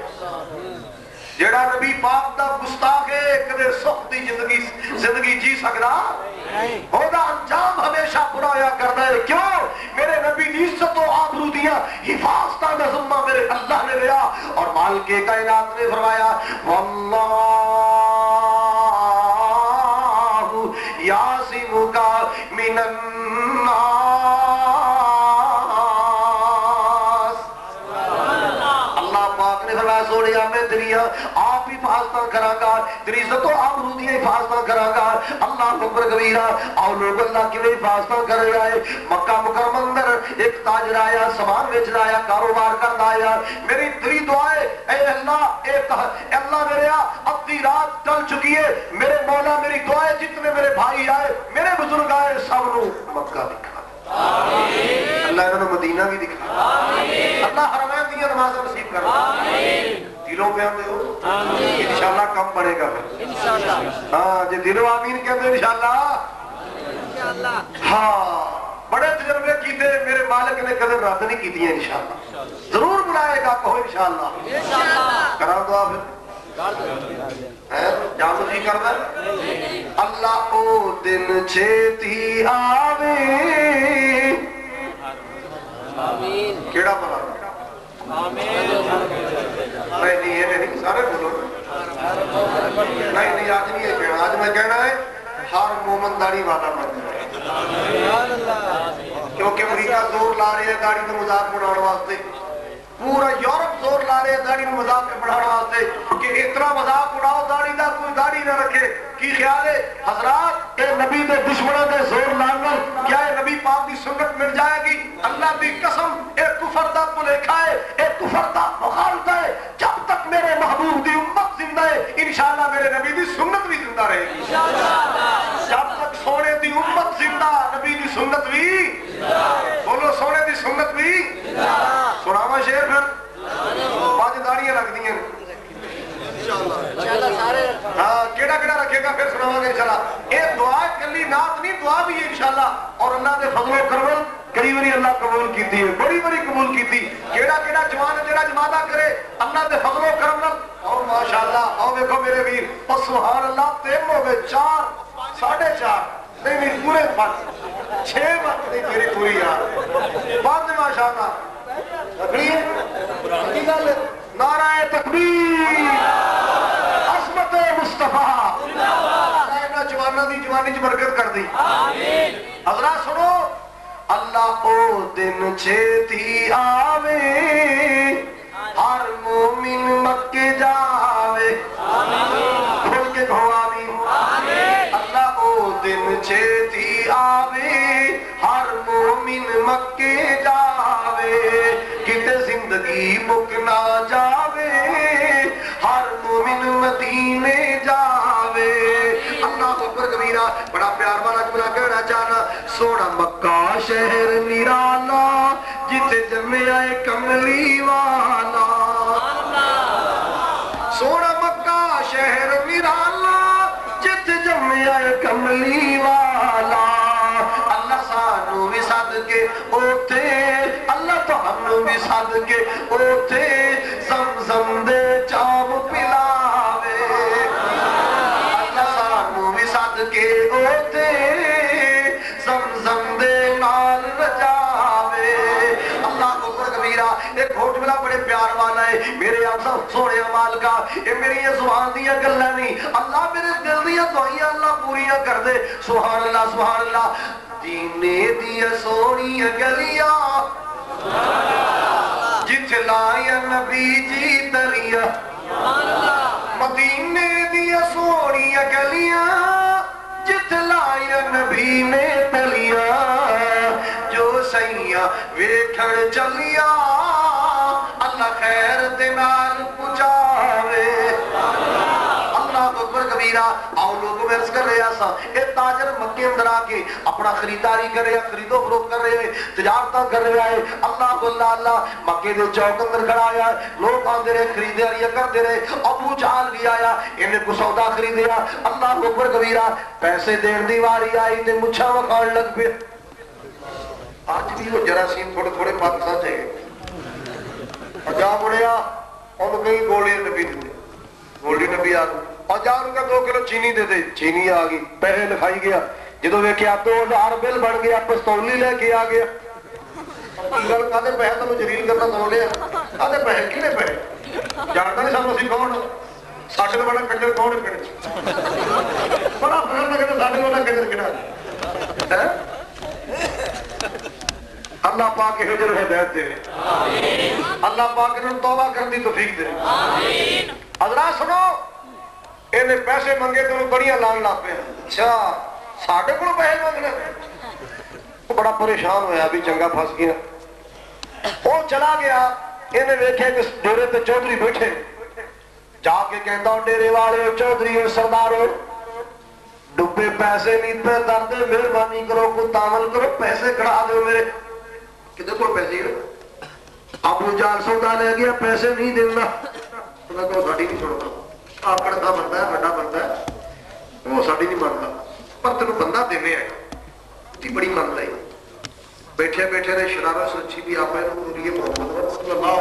جڑا نبی پاک دا گستاخ ہے کدے سخت دی زندگی زندگی جی سکدا؟ او دا انجام ہمیشہ برا ہویا کردا ہے. کیوں؟ میرے نبی دی عزت و آبرو دیا حفاظتہ دا ذمہ میرے اللہ نے لیا. اور مالک کائنات نے فرمایا واللہ یعصمک من الناس. اللہ پاک نے فرمایا سونیا میں تیری آپ حفاظتاں کراں گا، تیری عزت و آبرو دی حفاظتاں کراں گا. اللہ اکبر کبیرہ. اور لوگ اللہ کی حفاظتاں کر رہا ہے. مکہ مکرمہ اندر ایک تاجر آیا، سامان بیچنا آیا، کاروبار کرنا آیا. میری تری دعا ہے اے اللہ، اے اللہ میرے اب رات ٹل چکی ہے، میرے مولا میری دعا ہے جتنے میرے بھائی آئے میرے بزرگ آئے سب نو مکہ دکھا، اللہ انہوں نے مدینہ بھی دکھا، اللہ حرمین دیا نمازیں نصیب کر. دلوں پہ آتے ہو انشاءاللہ کم پڑے گا ہاں جی دلوں آمین کہتے ہیں انشاءاللہ ہاں بڑے تجربے کیتے میرے مالک نے کدھر رد نہیں کی ہیں انشاءاللہ ضرور بلائے گا کہو انشاءاللہ کرا دعا پھر جانو جی کرنا اللہ او دن چھیتی آوے کیڑا بنا نہیں نہیں یہ نہیں سارے بولو نہیں نہیں آج نہیں ہے کہنا آج میں کہنا ہے ہر مومن داڑھی والا بن جائے کیونکہ امریکہ زور لا رہے ہیں داڑھی کا مذاق بنانے واسطے پورا یورپ زور لا رہے ہیں داڑھی میں مذاق بڑھانے واسطے کہ اتنا مذاق اڑاؤ داڑھی دا کوئی داڑھی نہ رکھے کی خیال ہے حضرات اے نبی دے دشمنوں دے زور لانا کیا اے نبی پاک دی سنت مل جائے گی اللہ دی قسم اے کفر دا ملیکھا ہے اے کفر دا مخالف ہے جب تک میرے محبوب دی امت زندہ ہے انشاءاللہ میرے نبی دی سنت بھی زندہ رہے گی جب تک سونے دی امت زندہ نبی دی سنت بھی بولو سونے دی سنت بھی سناوا شیر پھر پانچ داڑیاں لگ دی ہیں ہاں کیڑا کیڑا رکھے گا پھر سناوا گے انشاءاللہ اے دعا کلی نات نہیں دعا بھی ہے انشاءاللہ اور اللہ دے فضل و کرم کئی باری اللہ قبول کیتی ہے بڑی بڑی قبول کیتی کیڑا کیڑا جوان جڑا جماعتہ کرے اللہ دے فضل و کرم اور ماشاءاللہ اور دیکھو میرے ویر اور سبحان اللہ تیم ہو گئے چار ساڑھے چار نہیں نہیں پورے پانچ چھ وقت نہیں میری پوری یار پانچ ماشاءاللہ نعرہ تکبیر عظمت مصطفیٰ جوانہ دی جوانی چ برکت کر دی حضرات سنو اللہ او دن چھیتی آوے ہر مومن مکے جاوے کھل کے کہو آمین اللہ او دن چھیتی آوے ہر مومن مکے جاوے کتے زندگی مکنا جاوے ہر مومن مدینے جاوے اللہ اکبر کبیرہ بڑا پیار والا جملہ کہنا چاہنا سونا مکہ شہر نرالا جتے جمعے آئے کملی والا سونا مکہ شہر نرالا جتے جمعے آئے کملی والا اللہ سانو بھی صدقے اوتے اللہ تو ہم بھی صدقے اوتے زمزم دے چاو پلاوے اللہ سانو بھی صدقے اوتے زمزم دے نال رجاوے اللہ اکبر کبیرہ ایک گھوٹ ملا بڑے پیار والا ہے میرے آسا سوڑے عمال کا یہ میری یہ زبان دیا گلہ نہیں اللہ میرے دل دیا دعائیاں اللہ پوریاں کر دے سبحان اللہ سبحان اللہ دینے دیا سوڑی گلیاں جت لائیا نبی جی تلیا مدینے دیا سوڑی گلیاں جت لائیا نبی نے تلیا جو سیاں ویکھن چلیا اللہ خیر دنال پچاوے اللہ اکبر کبیرہ آؤ لوگوں میں عرض کر رہے ہیں اے تاجر مکے اندر آکے اپنا خریداری کر رہے ہیں خرید و فروخت کر رہے ہیں تجارتاں کر رہے ہیں اللہ اللہ اللہ مکے دے چوک اندر کھڑا آیا لوگ آندے رہے خریداریاں کرتے رہے ابو جہل بھی آیا انہیں کو سودا خریدیا اللہ اکبر کبیرہ پیسے دین دی واری آئی تے مچھا وکھان لگ پہ آج بھی وہ جراثیم تھوڑے تھوڑے پاکستان سے گئے جا بڑھیا اور کہیں گولی نبی دے گولی نبی آ گئی اور جا ان کا دو کلو چینی دے دے چینی آ گئی پہلے لکھائی گیا جدو ویکھیا دو ہزار بل بن گیا پستولی لے کے آ گیا گل کہتے پیسے تو جلیل کرنا سمجھ لیا کہتے پیسے کنے پیسے جانتا نہیں سب اسی کون ساٹھ کا بڑا کنجر کون ہے بڑا فرق لگتا ساٹھ کا بڑا کنجر کنا اللہ پاک ہجر ہدایت دے اللہ پاک نے توبہ کرنے کی توفیق دے حضرات سنو انہیں پیسے منگے تو بڑیاں لان لا پہ اچھا ساڑھے کو پیسے مانگنے وہ بڑا پریشان ہویا ابھی چنگا پھنس گیا وہ چلا گیا انہیں دیکھے کہ ڈیرے تے چودھری بیٹھے جا کے کہتا ہوں ڈیرے والے چودھری سردارو ڈبے پیسے نہیں پہ دردے مہربانی کرو کو تعامل کرو پیسے کڑا دو میرے کدھر کو پیسے ابو جان سودا لے گیا پیسے نہیں دینا انہوں نے کہا ساڑی نہیں سنتا آکڑ کا بندہ ہے بڑا بندہ ہے وہ ساڑی نہیں مانتا پر تینوں بندہ دینے آئے تھی بڑی مانتا ہے بیٹھے بیٹھے نے شرارہ سوچی بھی آپ نوریے محمد رسول اللہ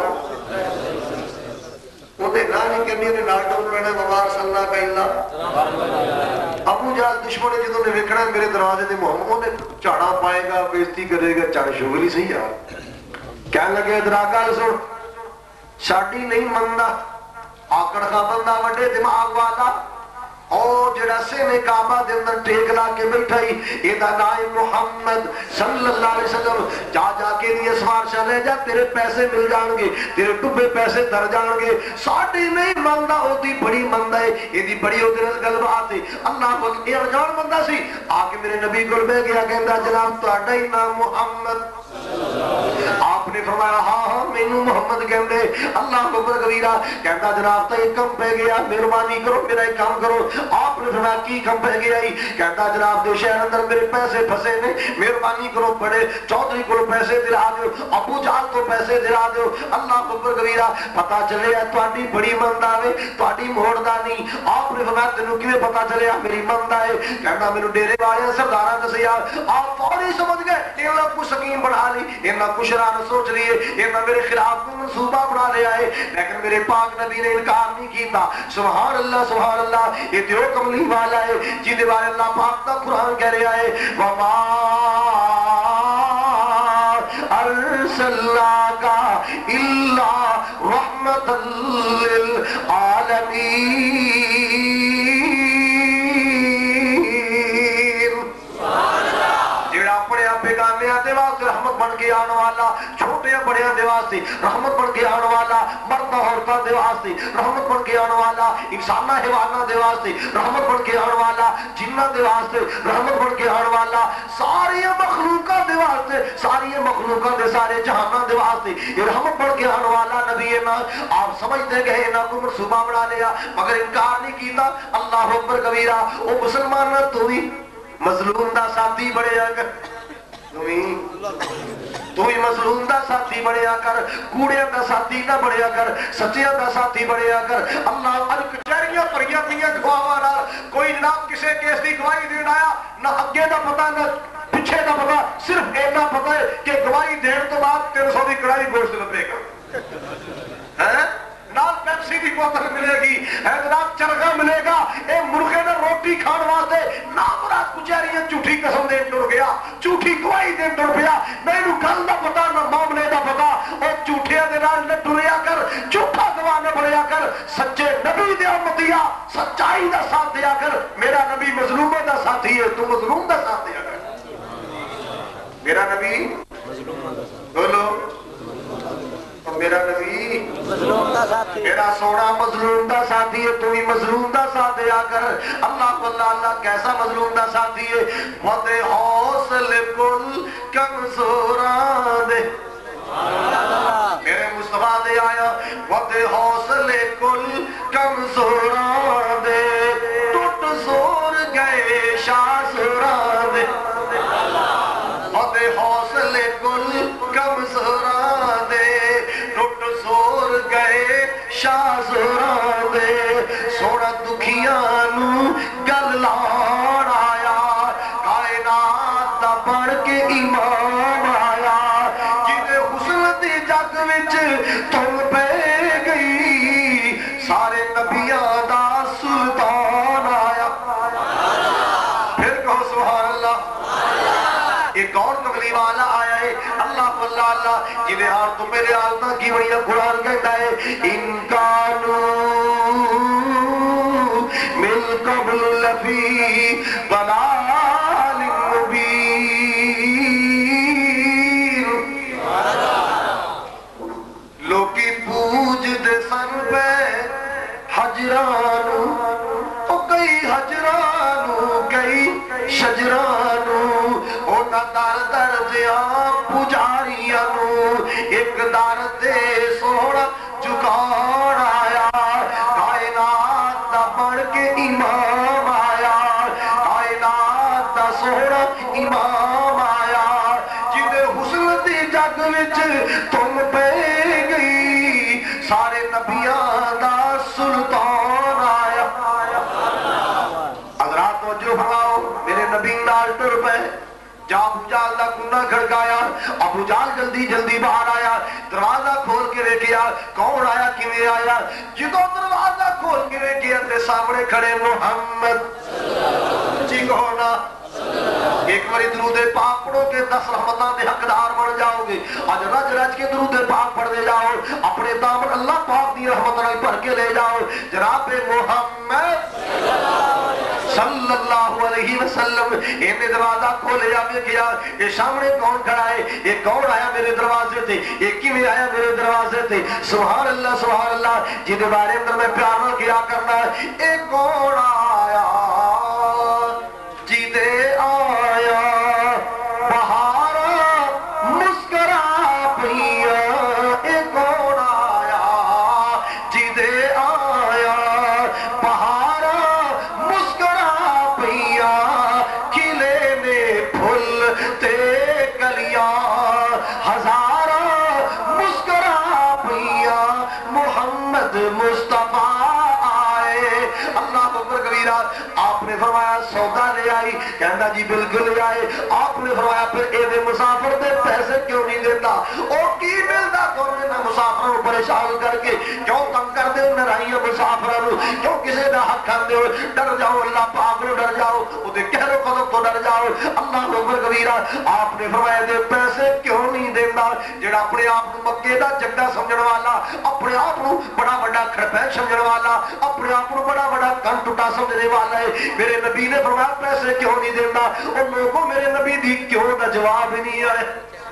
انہیں نہ نہیں کرنی انہیں نال ڈول رہنا وما ارسلنا کا الا ابو جہل دشمن نے جدوں نے ویکھنا میرے دروازے تے محمد نے جھاڑا پائے گا بےزتی کرے گا چڑ شغل ہی صحیح یار کہنے لگے ادرا گل سن ساڈی نہیں مندا آکڑ کا بندہ وڈے دماغ والا اور جڑا سینے کعبہ دے اندر ٹیک لا کے بیٹھا ہی ایدہ نائم محمد صلی اللہ علیہ وسلم جا جا کے لیے سوار چلے جا تیرے پیسے مل جان گے تیرے ٹبے پیسے در جان گے ساڑی نہیں مندہ ہوتی بڑی مندہ ہے یہ دی بڑی ہوتی رس گل بات ہے اللہ کو یہ ارجان مندہ سی آکے میرے نبی کو بے گیا کہندہ جناب تو اڈا ہی نام محمد آپ نے فرمایا ہاں ہاں مینو محمد کہندے اللہ کو بر کبیرہ کہندہ جناب تو ایک کم پہ گیا مہربانی کرو میرا ایک کام کرو آپ نے فرمایا کی کم پہ گیا ہی کہندہ جناب دے شہر اندر میرے پیسے پھسے نے مہربانی کرو بڑے چودھری کو پیسے دلا دیو ابو جہل کو پیسے دلا دیو اللہ کو بر کبیرہ پتا چلے تواڈی بڑی مند آوے تواڈی موڑدا نہیں آپ نے فرمایا تینوں کیویں پتا چلے میری مند آئے کہندہ مینوں ڈیرے والے سرداراں دسیا آپ فوری سمجھ گئے انہاں کو سکیم بڑھا لی انہاں کو شرارت سوچ لیے انہاں میرے خلاف کو منصوبہ بنا لیا ہے لیکن میرے پاک نبی نے انکار نہیں کیتا سبحان اللہ سبحان اللہ یہ دیو کملی والا ہے جیدے بارے اللہ پاک دا قرآن کہہ رہا ہے وَمَا أَرْسَلْنَاكَ إِلَّا رَحْمَةً لِلْعَالَمِينَ جیڑا اپنے آپ بیگانے آتے واسطے رحمت بن کے آنے والا چھوٹے بڑے دے واسطے رحمت بن کے آنے والا مرد عورتاں دے واسطے رحمت بن کے آنے والا انسانہ حیوانہ دے واسطے رحمت بن کے آنے والا جنہ دے واسطے رحمت بن کے آنے والا ساری مخلوقہ دے واسطے ساری مخلوقہ دے سارے جہانہ دے واسطے یہ رحمت بن کے آنے والا نبی نا آپ سمجھتے گئے انہاں کو منصوبہ بنا لیا مگر انکار نہیں کیتا اللہ اکبر کبیرہ او مسلمان نہ تو ہی مظلوم دا ساتھی بڑے اگر تو ہی مظلوم دا ساتھی بڑھیا کر کوڑیاں دا ساتھی نہ بڑھیا کر سچیاں دا ساتھی بڑھیا کر اللہ ال کچہریاں پریاں پیاں گواہاں نال کوئی جناب کسے کیس دی گواہی دین آیا نہ اگے دا پتہ نہ پیچھے دا پتہ صرف اینا پتہ ہے کہ گواہی دین تو بعد تیرے سو دی کڑائی گوشت لبے گا ہیں نال پیپسی کی بوتل ملے گی حیدرآباد چرگا ملے گا اے مرغے نے روٹی کھان واسطے نامراد کچہریاں جھوٹی قسم دین ٹر گیا جھوٹی گواہی دین ٹر پیا مینوں گل دا پتہ نہ معاملے دا پتہ او جھوٹیاں دے نال نہ ٹریا کر جھوٹا گواہ نہ بنیا کر سچے نبی دے امتیا سچائی دا ساتھ دیا کر میرا نبی مظلوموں دا ساتھی ہے تو مظلوم دا ساتھ دیا کر میرا نبی بولو میرا نبی میرا سونا مظلوم دا ساتھی ہے تو ہی مظلوم دا ساتھ دیا کر اللہ کو اللہ اللہ کیسا مظلوم دا ساتھی ہے وَدِ حوصل کل کمزوران دے میرے مصطفیٰ دے آیا وَدِ حوصل کل کمزوران دے ٹوٹ زور گئے شاسوران دے وَدِ حوصل کل کمزوران دے ٹوٹ زور گئے شاسوران دے سوڑا دکھیانو گل لاڑ آیا کائنات دا بڑھ کے امام آیا جدے حسن دی جگ وچ تم پہ گئی سارے نبیاں دا سلطان آیا پھر کہو سبحان اللہ ایک اور کملی والا آیا ہے اللہ کو اللہ اللہ جنہیں آر تو میرے آلنا کی بڑیا قرآن کہتا ہے انکانو مل قبل لفی ضلال مبین لوکی پوج دے سن پہ حجرانو او کئی حجرانو کئی شجرانو اونا دار در دیاں پجاریانو ایک دار دے سوڑا جگار آیا کائنات دا بڑھ کے امام آیا کائنات دا سوڑا امام آیا جدے حسن دی جگ وچ تم پہ گئی سارے نبیاں دا ابو جہل جلدی جلدی باہر آیا، دروازہ کھول کے ویکھیا کون آیا کیویں آیا، جدوں دروازہ کھول کے ویکھیا تے سامنے کھڑے محمد جی کہو نا ایک باری درود پاک پڑھو کے دس رحمتاں دے حقدار بن جاؤ گے۔ اج رج رج کے درود پاک پڑھتے جاؤ، اپنے دامن اللہ پاک دی رحمت نال بھر کے لے جاؤ۔ جناب محمد صلی اللہ علیہ وسلم انہیں دروازہ کھولیا ویکھیا یہ سامنے کون کھڑا ہے، یہ کون آیا میرے دروازے تے، یہ کیویں آیا میرے دروازے تے؟ سبحان اللہ سبحان اللہ، جہدے بارے اندر میں پیار نال کیا کرنا ہے، اے کون آیا جیدے آیا بہارا مسکرا پیا، اے کون آیا جیدے آیا بہارا مسکرا پیا، کھلے نے پھول تے کلیاں ہزارہ مسکرا پیا، محمد مصطفیٰ آئے۔ اللہ اکبر کبیرہ۔ آپ نے فرمایا سودا لے آئی، کہندا جی بالکل لے آئے۔ آپ نے فرمایا پھر اے دے مسافر دے پیسے کیوں نہیں دیتا؟ او کی ملدا کون نہ مسافروں کو پریشان کر کے کیوں تنگ کر دے نرائیاں مسافراں نو، کیوں کسے دا حق کھاندے ہو؟ ڈر جاؤ اللہ پاک نو، ڈر جاؤ او دے کہر و قدم تو ڈر جاؤ۔ اللہ اکبر کبیرہ۔ آپ نے فرمایا دے پیسے کیوں نہیں دیندا؟ جڑا اپنے آپ کو مکے دا جگہ سمجھن والا، اپنے آپ کو بڑا بڑا کھڑپیچ سمجھن والا، اپنے آپ کو بڑا بڑا کن ٹوٹا سمجھنے والا ہے، میرے نبی نے فرمایا پیسے کیوں نہیں دینا؟ اور لوگوں میرے نبی دی کیوں دا جواب ہی نہیں آئے؟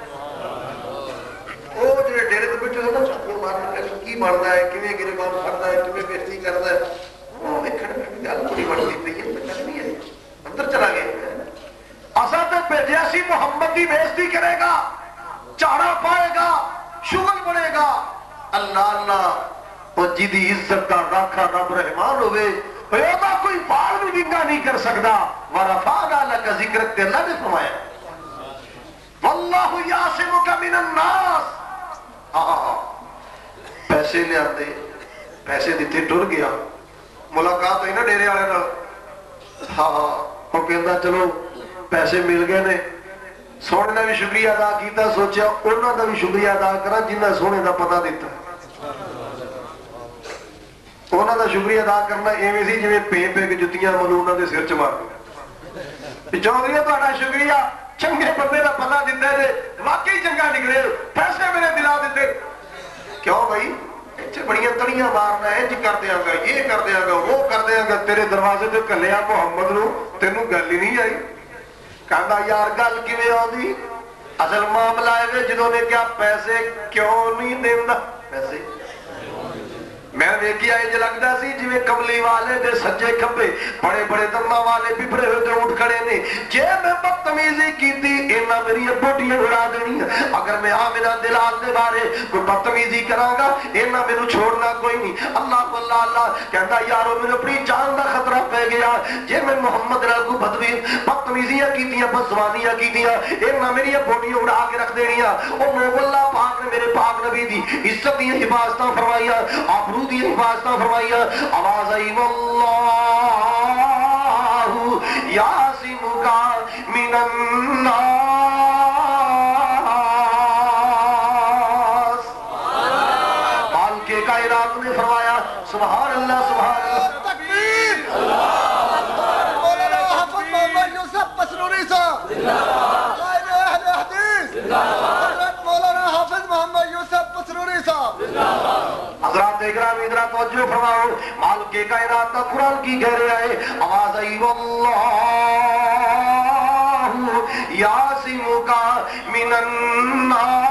وہ جو ڈیرے تو بیٹھے ہوتا چھپوں مارنے کا کی بڑھتا ہے، کیویں گریبان کرتا ہے، کیویں بےزتی کرتا ہے، وہ ایک کھڑے بیٹھے گل بڑی بڑھتی پئی ہے، پتہ نہیں ہے اندر چلا گیا۔ اساں تے بھیجیا سی محمد دی بےزتی کرے گا، چاڑا پائے گا، شغل بنے گا۔ اللہ اللہ وہ جدی عزت کا راکھا رب رحمان ہوئے، پیدا کوئی بال بھی ننگا نہیں کر سکتا۔ وَرَفَعْنَا لَكَ ذِكْرَكَ تے اللہ نے فرمایا وَاللَّهُ يَعْصِمُكَ مِنَ النَّاسِ۔ پیسے لے آتے، پیسے دیتے ٹر گیا، ملاقات ہوئی نا ڈیرے والے نال، ہاں وہ کہندا چلو پیسے مل گئے نے، سونے دا بھی شکریہ ادا کیتا، سوچیا انہاں دا بھی شکریہ ادا کرا جنہاں سونے دا پتہ دیتا۔ انہاں دا شکریہ ادا کرنا ایویں سی جویں پے پے کے جتیاں منوں انہاں دے سر چ مار دے۔ چودھری تہاڈا شکریہ، چنگے بندے دا پتہ دتا ہے، واقعی چنگا نکلے، پیسے میرے دلا دیتے۔ کیوں بھائی اتنے بڑیاں تڑیاں مارنا ہے، جی کر دیاں گا، یہ کر دیاں گا، وہ کر دیاں گا، تیرے دروازے تے کلیا محمد نو تینوں گل ہی نہیں آئی۔ کہندا یار گل کیویں آندی؟ اصل معاملہ ہے جدوں نے کیا پیسے کیوں نہیں دیندا؟ پیسے میں ویکھیا انج لگدا سی جویں کملی والے دے سجے کھبے بڑے بڑے دماں والے بپھرے ہوئے تے اٹھ کھڑے نے، جے میں بدتمیزی کیتی انہاں میری بوٹیاں اڑا دینیاں، اگر میں آمنہ دلال دے بارے کوئی بدتمیزی کراں گا انہاں مینوں چھوڑنا کوئی نہیں۔ اللہ اللہ اللہ کہندا یارو میرے اپنی جان دا خطرہ پہ گیا، جے میں محمد نال کوئی بدوی بدتمیزیاں کیتیاں، بدزبانیاں کیتیاں، انہاں میری بوٹیاں اڑا کے رکھ دینیاں۔ او لوگ اللہ پاک نے میرے پاک نبی دی عزت دی حفاظتاں فرمائیاں، آبرو دی حفاظتاں فرمائیاں۔ آواز آئی واللہ یعصمک من الناس۔ مالک کائنات نے فرمایا سبحان اللہ سبحان اللہ تکبیر۔ مولانا حافظ محمد یوسف پسروری صاحب، قائد اہل حدیث حضرت مولانا حافظ محمد یوسف پسروری صاحب۔ حضرات اکرام ادھر توجہ فرماؤ، مالک کائنات کا قرآن کی کہہ رہا ہے، آواز آئی واللہ یعصمک من الناس۔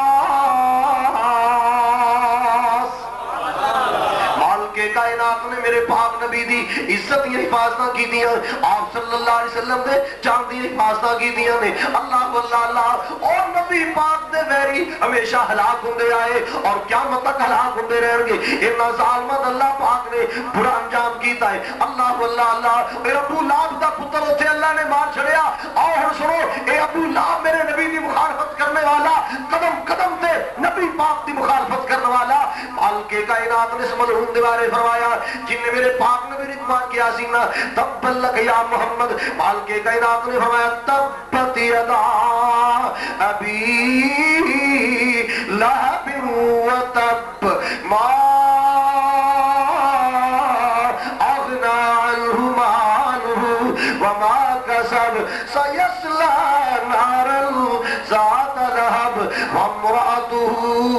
مالک کائنات نے میرے پاک نبی دی عزت دی حفاظتاں کی دیاں، آپ صلی اللہ علیہ وسلم دے جان دی حفاظتاں کی دیاں نے۔ اللہ اللہ اللہ اور نبی پاک دے ویری ہمیشہ ہلاک ہوندے آئے اور قیامت تک ہلاک ہوندے رہیں گے۔ انہاں ظالماں اللہ پاک نے برا انجام کیتا ہے۔ اللہ اللہ اللہ اے ابو لہب دا پتر اوتھے اللہ نے مار چھڑیا۔ آؤ ہن سنو، اے ابو لہب میرے نبی دی مخالفت کرنے والا، قدم قدم تے نبی پاک دی مخالفت کرنے والا، مالک کائنات نے اس ملعون دے بارے فرمایا جن نے میرے پاک نبی نے اتمان کیا سینا تبت لک یا محمد۔ مالک کائنات نے فرمایا تبت یدا أبي لهب وتب ما أغنى عنه ماله وما كسب سيصلى نارا ذات لهب وامرأته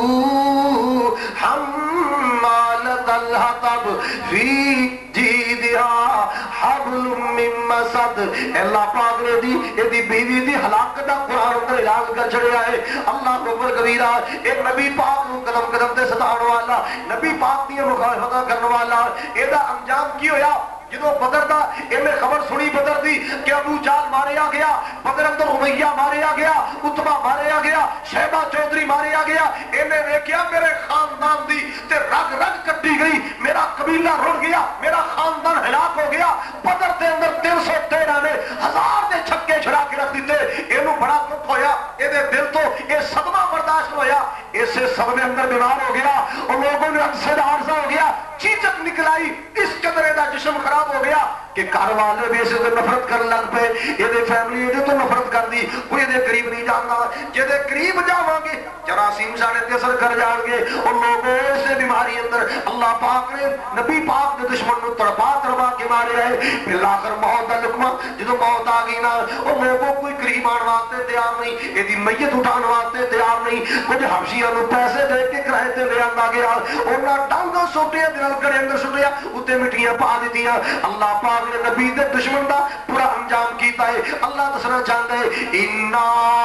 حمالة الحطب في جيدها حبل من مسد. اللہ پاک نے دی یہ دی بیوی دی ہلاکت دا قرآن اندر اعلان کر چھڑیا ہے. اللہ اکبر کبیرہ. ایک نبی پاک نو قدم قدم تے ستاؤن والا, نبی پاک دی مخالفت کرنے والا, اے دا انجام کی ہویا جدو بدر دا انہیں خبر سنی بدر دی کہ ابو جال ماریا گیا, بدر اندر امیہ ماریا گیا, اتبا ماریا گیا, شہبہ چودھری ماریا گیا. انہیں دیکھیا میرے خاندان دی تے رگ رگ کٹی گئی, میرا قبیلہ رڑ گیا, میرا خاندان ہلاک ہو گیا. بدر دے اندر تین سو تیرہ نے ہزار دے چھکے چھڑا کے رکھ دیتے. اینو بڑا دکھ ہویا, اے دے دل تو اے صدمہ برداشت ہویا, اسے صدمے اندر بیمار ہو گیا اور لوگوں نے عرصہ عارضہ ہو گیا, چیچک نکلائی. اس قدر دا جسم خراب ہو گیا کہ گھر والے بھی اسے تو نفرت کرنے لگ پے. یہ فیملی یہ تو نفرت کر دی, کوئی یہ قریب نہیں جانتا. جے قریب جاواں گے جراثیم سارے تے اثر کر جان گے اور لوگوں سے بیماری اندر. اللہ پاک نے نبی پاک نے دشمن نو تڑپا تڑپا کے مارے ہے. پھر آخر موت دا لقمہ جدو موت آ گئی نا, اور لوگوں کوئی قریب آن واسطے تیار نہیں, یہ میت اٹھان واسطے تیار نہیں. کچھ حبشیاں نو پیسے دے کے کرائے تے لے آندا گیا, انہاں ڈنگ سوٹے دل کرے اندر سٹیا, اتنے مٹھیاں پا دیتیاں. اللہ پاک نے نبی دے دشمن دا پورا انجام کیتا ہے. اللہ دسنا چاہتا ہے اِنَّا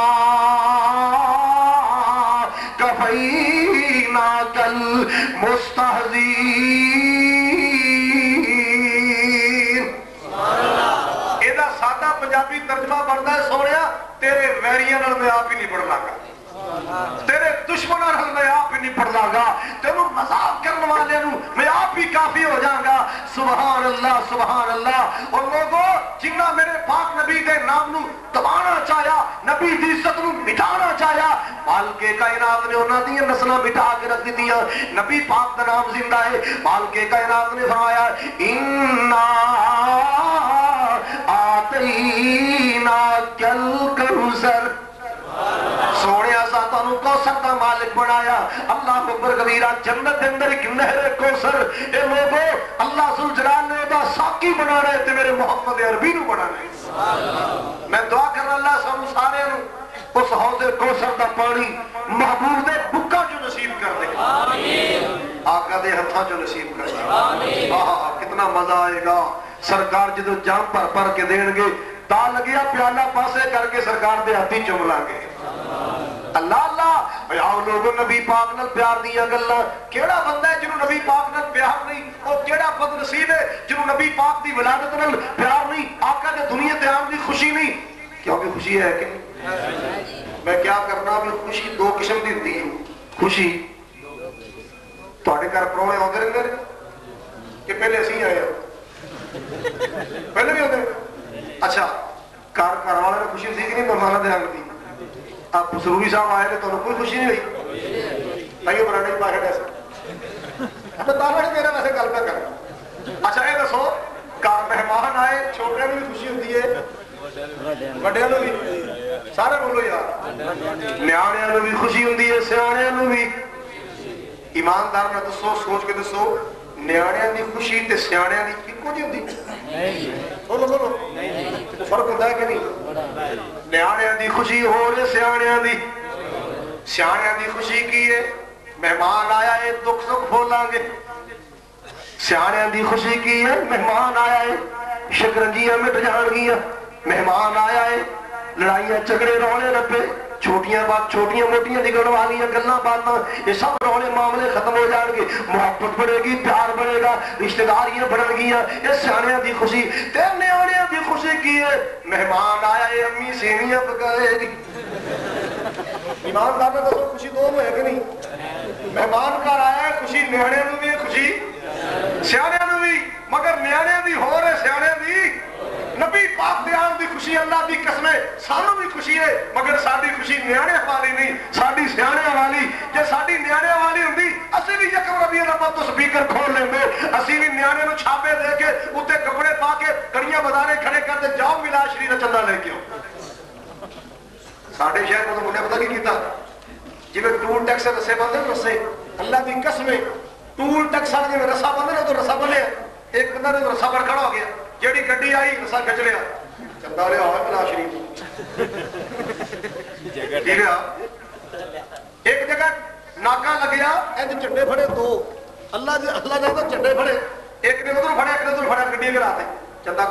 كَفَيْنَاكَ الْمُسْتَهْزِئِينَ. ایدہ سادہ پنجابی ترجمہ بڑھتا ہے سونیا تیرے ویریاں نال میں آپ ہی نہیں پڑھ لاگا, تیرے دشمنوں نال میں آپ ہی نہیں پڑھ لاگا, تینوں مذاق کرنے والے نوں میں آپ ہی کافی ہو جاؤں گا. سبحان اللہ سبحان اللہ. اور لوگوں جنہ میرے پاک نبی دے نام نو دبانا چاہیا, نبی دی عزت نو مٹانا چاہیا, مالکے کائنات نے انہاں دی نسلاں مٹا کے رکھ دتیاں. نبی پاک دا نام زندہ ہے. مالکے کائنات نے فرمایا اِنَّا آتَيْنَاكَ الْكَوْثَرَ. سونے آسا تانوں کوثر دا مالک بنایا. اللہ اکبر کبیرہ. جنت دے اندر ایک نہر کوثر. اے لوگوں اللہ ذوالجلال نے دا ساقی بنانا ہے تے میرے محمد عربی نو بنانا ہے. میں دعا کرنا اللہ سب سارے نو اس حوض کوثر دا پانی محبوب دے بکا جو نصیب کر دے, آقا دے ہتھاں جو نصیب کر دے. آہا کتنا مزہ آئے گا. سرکار جدو جام پر پر کے دین گے تا لگیا پیالہ پاسے کر کے سرکار دے ہاتھی چوم لانگے. اللہ اللہ آؤ لوگوں نبی پاک نال پیار دیا گلا. کیڑا بندہ ہے جنہوں نبی پاک نال پیار نہیں, اور کیڑا بد نصیب ہے جنہوں نبی پاک دی ولادت نال پیار نہیں, آقا دے دنیا تے آن دی خوشی نہیں. کیونکہ خوشی ہے کہ میں کیا کرنا بھی خوشی دو قسم دی ہوتی ہے. خوشی تواڈے گھر پرونے آندے رہندے نے کہ پہلے اسی آئے ہو, پہلے بھی ہوتے. اچھا کار گھر والے نے خوشی ہوتی کہ نہیں مہمانوں دے آن دی. آپ سروری صاحب آئے تھے تو کوئی خوشی نہیں ہوئی, آئیے براڈے ہی باہر ایسا تو تالا نہیں میرا ویسے گل پہ کرنا. اچھا یہ دسو کار مہمان آئے چھوٹے بھی خوشی ہوتی ہے, بڑے بھی, سارے بولو یار, نیانے بھی خوشی ہوتی ہے, سیانے بھی. ایماندار نے دسو سوچ کے دسو نیانے دی خوشی تے سیانے دی کیوں جی ہوتی؟ بولو بولو فرق ہوتا ہے کہ نہیں؟ نیانے دی خوشی ہو رہے سیانے دی. سیانے دی خوشی کی ہے مہمان آیا ہے دکھ سکھ بھولاں گے. سیانے دی خوشی کی ہے مہمان آیا ہے شکنجیاں مٹ جان گیاں. مہمان آیا ہے لڑائیاں جھگڑے رونے رپے, چھوٹیاں بات چھوٹیاں موٹیاں نگڑ والیاں گلاں باتاں یہ سب رونے معاملے ختم ہو جان گے. محبت بڑھے گی, پیار بڑھے گا, رشتہ داریاں بڑھن گیاں. یہ سیاںیاں دی خوشی. تے نیاںیاں دی خوشی کی ہے مہمان آیا ہے امی سیویاں پکائے گی. ایماندار نے دسو خوشی دونوں ہے کہ نہیں؟ مہمان گھر آیا ہے خوشی نیاںیاں نوں بھی خوشی سیاںیاں نوں بھی, مگر نیاںیاں دی ہو رہے سیاںیاں دی. نبی پاک دیان دی خوشی اللہ دی قسم ہے سانوں بھی خوشی ہے, مگر ساری خوشی نیانے والی نہیں, ساری سیانے والی. جے ساری نیانے والی ہوندی اسی بھی یکم ربیع الاول تو سپیکر کھول لیندے, اسی بھی نیانے نو چھاپے دے کے اوتے کپڑے پا کے کڑیاں بازارے کھڑے کر دے جاؤ ملا شریف چندہ لے کے آؤ. ساڑھے شہر کو تو مجھے پتا نہیں کیتا جی میں ٹول ٹیکس رسے بندے رسے اللہ کی قسمیں ٹول ٹیکس والے جی رسا بندے تو رسا بندے ایک بندہ نے رسا پر کھڑا ہو گیا جیڑی گڈی آئی رسا کھچ لیا چندا لیا ہوئے پلا شریف ایک جگہ ناکا لگیا ایک چنڈے پھڑے دو اللہ جی اللہ جاتا چنڈے پھڑے ایک نے ادھر پھڑے ایک نے ادھر پھڑے گڈی کرا دے چندا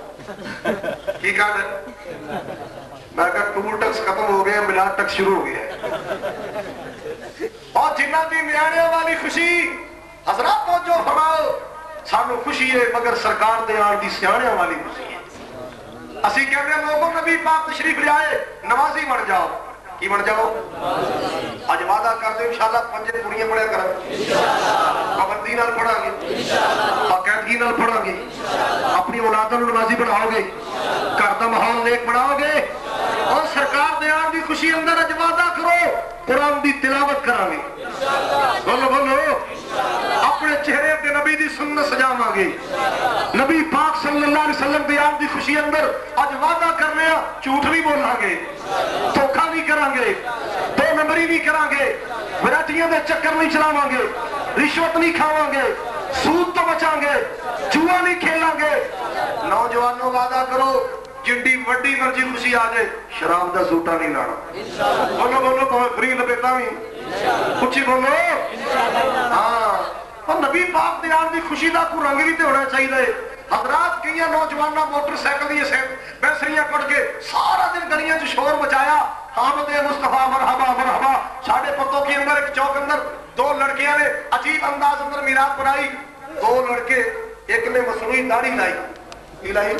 کٹ کی کٹ میں کہا ٹول ٹیکس ختم ہو گیا ملاد ٹیکس شروع ہو گیا اور جنہ دی نیانے والی خوشی حضرات توجہ فرماؤ سانو خوشی ہے مگر سرکار دے آن دی سیانے والی خوشی ہے اسی کہنے لوگوں نبی پاک تشریف لے آئے نمازی بن جاؤ کی بن جاؤ آج وعدہ کر دے انشاءاللہ پنجے پوریاں پڑھا کریں پابندی نال پڑھا گے باقاعدگی نال پڑھا گے اپنی اولادوں نمازی بناؤ گے گھر دا ماحول نیک بناؤ گے اور سرکار دے آن دی خوشی اندر اج وعدہ کرو قرآن دی تلاوت کرا گے بولو بولو اپنے چہرے تے نبی دی سنت سجاواں گے نبی پاک صلی اللہ علیہ وسلم دی آن دی خوشی اندر اج وعدہ کرنے ہاں جھوٹ نہیں بولاں گے دھوکا نہیں کران گے دو نمبری نہیں کران گے وراتیاں دے چکر نہیں چلاواں گے رشوت نہیں کھاواں گے سود تو بچاں گے جوا نہیں کھیلاں گے نوجوانوں وعدہ کرو جنڈی وڈی مرضی خوشی آ جائے شراب دا سوٹا نہیں لانا بولو بولو بہت فری لپیتا بھی کچھ بولو ہاں اور نبی پاک دے آن دی خوشی دا کو رنگ بھی تے ہونا چاہیے حضرات کئیاں نوجوانہ موٹر سائیکل دی بیسریاں کٹ کے سارا دن گلیاں جو شور بچایا حامد مصطفیٰ مرحبا مرحبا ساڑھے پتوں کی اندر ایک چوک اندر دو لڑکیاں نے عجیب انداز اندر میلاد پڑھائی دو لڑکے ایک نے مصنوعی داڑھی لائی کی لائی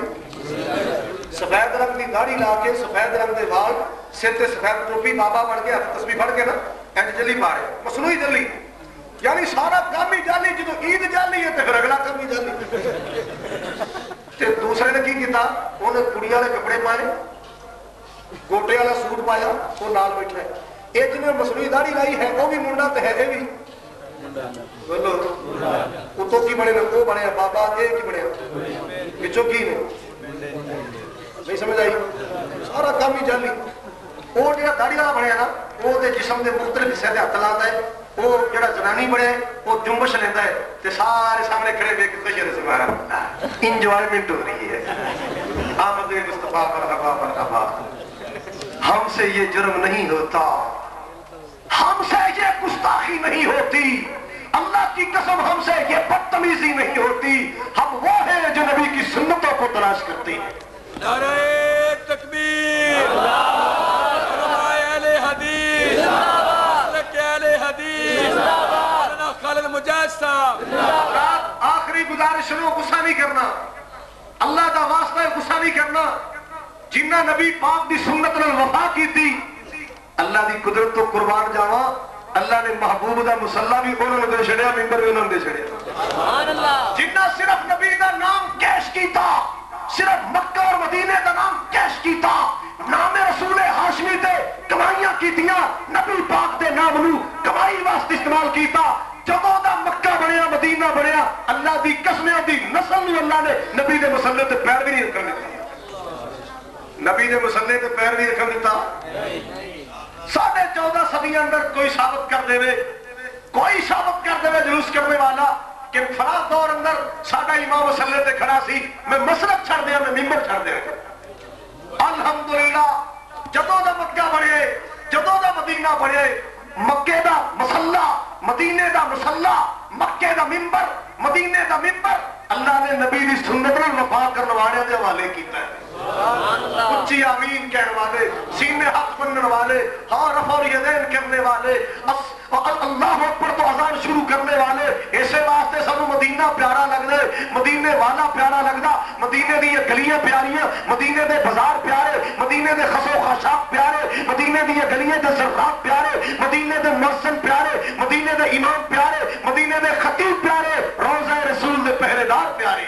سفید رنگ دی داڑھی لا کے سفید رنگ دے وال سر تے سفید ٹوپی بابا بن گیا تسبیح پڑھ کے نا اینڈ جلی پا رہے مصنوعی جلی یعنی سارا کام ہی جالی جدو عید جالی ہے تو پھر اگلا کام ہی جالی تے دوسرے نے کی کیتا انہیں کڑی والے کپڑے پائے گوٹے والا سوٹ پایا وہ نال بیٹھا ہے یہ جنہیں مصنوعی داڑھی لائی ہے وہ بھی منڈا تے ہے یہ بھی بولو اتو کی بنے نا وہ بنے بابا یہ کی بنے بچوں کی نے نہیں سمجھ آئی سارا کام ہی جالی وہ جڑا داڑھی والا بنیا نا وہ دے جسم دے مختلف حصے تے ہاتھ لاتا ہے وہ جڑا زنانی بنے وہ جنبش لیتا ہے تے سارے سامنے کھڑے بے کے تشہیر سے مارا انجوائمنٹ ہو رہی ہے آمد مصطفیٰ مرحبا مرحبا ہم سے یہ جرم نہیں ہوتا ہم سے یہ گستاخی نہیں ہوتی اللہ کی قسم ہم سے یہ بدتمیزی نہیں ہوتی ہم وہ ہیں جو نبی کی سنتوں کو تلاش کرتے ہیں نعرہ تکبیر علماء اہل حدیث سلک اہل حدیث مولانا خالد مجاہد صاحب آخری گزارش شروع غصہ نہیں کرنا اللہ کا واسطہ غصہ نہیں کرنا جنہ نبی پاک دی سنت نے وفا کی تھی اللہ دی قدرت تو قربان جاوا اللہ نے محبوب دا مسلح بھی انہوں نے دے چھڑیا ممبر بھی انہوں نے دے چھڑیا جنہ صرف نبی دا نام کیش کیتا صرف مکہ اور مدینے دا نام کیش کیتا نام رسول ہاشمی دے کمائیاں کیتیاں نبی پاک دے نام نو کمائی واسطے استعمال کیتا جدوں دا مکہ بنیا مدینہ بنیا اللہ دی قسمیں دی نسل نو اللہ نے نبی دے مسلح تے پیر بھی نہیں رکھن دیتا نبی دے مسلح تے پیر بھی رکھن دیتا ساڑھے چودہ صدی اندر کوئی ثابت کر دے وے کوئی ثابت کر دے وے جلوس کرنے والا کہ فلاں دور اندر ساڑھا امام مسلح تے کھڑا سی میں مسلک چھڑ دیا میں ممبر چھڑ دیا الحمدللہ جدوں دا مکہ بڑھے جدوں دا مدینہ بڑھے مکے دا مسلح مدینے دا مسلح مکے دا ممبر مدینے دا ممبر اللہ نے نبی دی سنت نال وفا کرن والے دے حوالے کیتا ہے اچھی آمین کہنے والے سینے حق بننے والے ہاں رفع الیدین کرنے والے اللہ اکبر تو اذان شروع کرنے والے ایسے واسطے سانو مدینہ پیارا لگدا ہے مدینے والا پیارا لگدا مدینے دی گلیاں پیاریاں مدینے دے بازار پیارے مدینے دے خس و خاشاک پیارے مدینے دی گلیاں دے زرات پیارے مدینے دے مؤذن پیارے مدینے دے امام پیارے مدینے دے خطیب پیارے روضہ رسول دے پہرے دار پیارے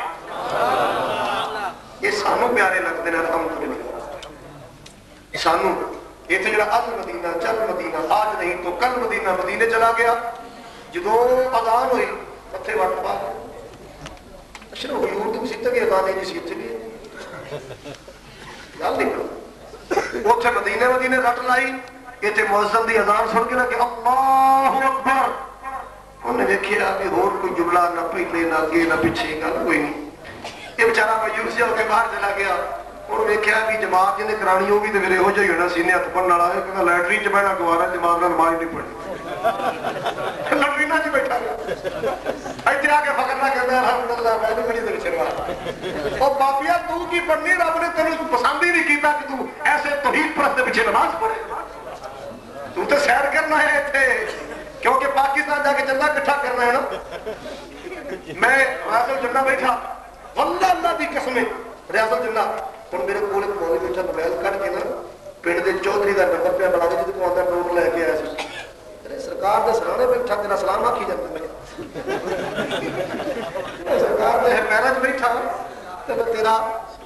یہ سانو پیارے لگتے ہیں الحمدللہ سانو یہ تو جڑا ال مدینہ چل مدینہ آج نہیں تو کل مدینہ مدینے چلا گیا جدو اذان ہوئی متھے وٹ پا اشرف حضور تو کسی تک اذان ہے جس کی بھی گل نہیں کرو اتنے مدینے مدینے رٹ لائی اتنے مؤذن دی اذان سن کے نا کہ اللہ اکبر انہیں دیکھیا کہ اور کوئی جملہ نہ پہلے نہ اگے نہ پیچھے گل کوئی نہیں یہ بیچارہ مایوس ہو کے باہر چلا گیا انہوں دیکھیا بھی جماعت جنہیں کرانی ہوگی تو میرے ہو جائے ہونا سینے ہاتھ پڑھنے والا ہے کہ لیٹرین چ بہنا گوارا جماعت نال نماز نہیں پڑھنی لیٹرین چ بیٹھا اتنے آ کے فخر نہ کہتا الحمدللہ میں نے بڑی دل چلوا اور باپیا تو کی پڑھنی رب نے تینوں پسند ہی نہیں کیتا کہ تو ایسے توحید پرست کے پیچھے نماز پڑھے تو تو سیر کرنا ہے اتنے کیونکہ پاکستان جا کے چندہ کٹھا کرنا ہے نا میں ریاض الجنہ بیٹھا واللہ اللہ دی قسم ریاض الجنہ ہوں میرے کو ایک مولوی بیٹھا موبائل کٹ کے نا پنڈ کے چودھری کا نمبر پہ بنا کے جی کو آتا نوٹ لے کے آیا سی سرکار دے سرانے بیٹھا تیرا سلام آکھی جاتا میں سرکار دے پیرا چ بیٹھا تو میں تیرا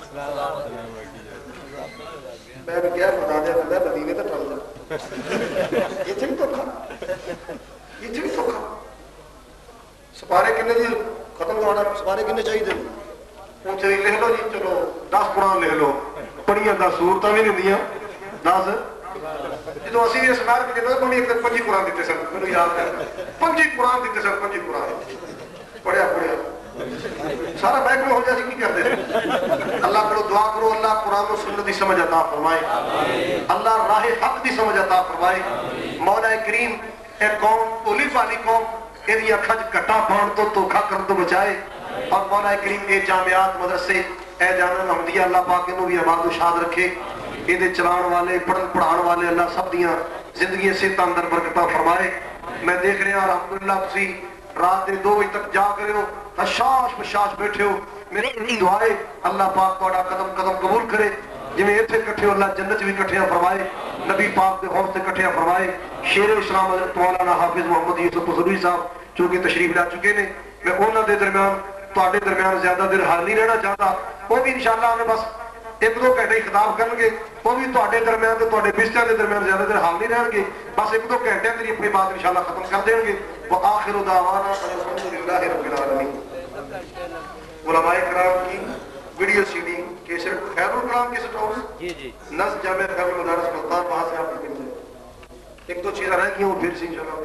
میں بھی کیا بتا دیا بندہ مدینے تو ٹل جا یہ تھی دھوکھا یہ تھی دھوکھا سپارے کنے جی ختم کروانا سپارے کنے چاہیے اتنے لکھ لو جی چلو دس قرآن لکھ لو پڑھیاں دس سورتاں بھی نہیں ہوں دس جدو اسی اس مار کے جنوں پڑھی ایک دن پنجی قرآن دیتے سن میرے یاد ہے پنجی قرآن دیتے سن پنجی قرآن پڑھیا پڑھیا سارا محکمہ ہو جائے کی کرتے ہیں اللہ کرو دعا کرو اللہ قرآن و سنت کی سمجھ عطا فرمائے اللہ راہ حق کی سمجھ عطا فرمائے مولا کریم اے قوم پولیس والی قوم یہ اکھا چ کٹا پان تو دھوکھا کرن تو بچائے اور مولا کریم اے جامعات مدرسے اے جامعہ محمدیہ اللہ پاک انہوں بھی آباد و شاد رکھے یہ چلان والے پڑھن پڑھان والے اللہ سب دیاں زندگی سے اندر برکتہ فرمائے میں دیکھ رہے ہیں الحمدللہ تسی رات دے دو بجے تک جا کرے ہو حشاش بشاش بیٹھے ہو میری یہی دعائے اللہ پاک تہاڈا قدم قدم قبول کرے جویں ایتھے کٹھے ہو اللہ جنت بھی کٹھیاں فرمائے نبی پاک دے حوض تے کٹھیاں فرمائے شیر اسلام حضرت مولانا حافظ محمد یوسف قصوری صاحب چونکہ تشریف لا چکے نے میں انہاں دے درمیان تہاڈے درمیان زیادہ دیر حال نہیں رہنا چاہتا وہ بھی انشاءاللہ ہمیں بس ایک دو گھنٹے ہی خطاب کرن گے وہ بھی تہاڈے درمیان تے تہاڈے بستر دے درمیان زیادہ دیر حال نہیں رہن گے بس ایک دو گھنٹے میری اپنی بات انشاءاللہ ختم کر دیں گے وآخر دعوانا الحمدللہ رب العالمین علماء کرام کی ویڈیو سی D cassette Khair ul Kalam cassette house جی جی نس جامع خیر المدارس ملتان وہاں سے آپ کو مل جائے ایک دو چیزیں رہ گئی ہوں پھر سے انشاءاللہ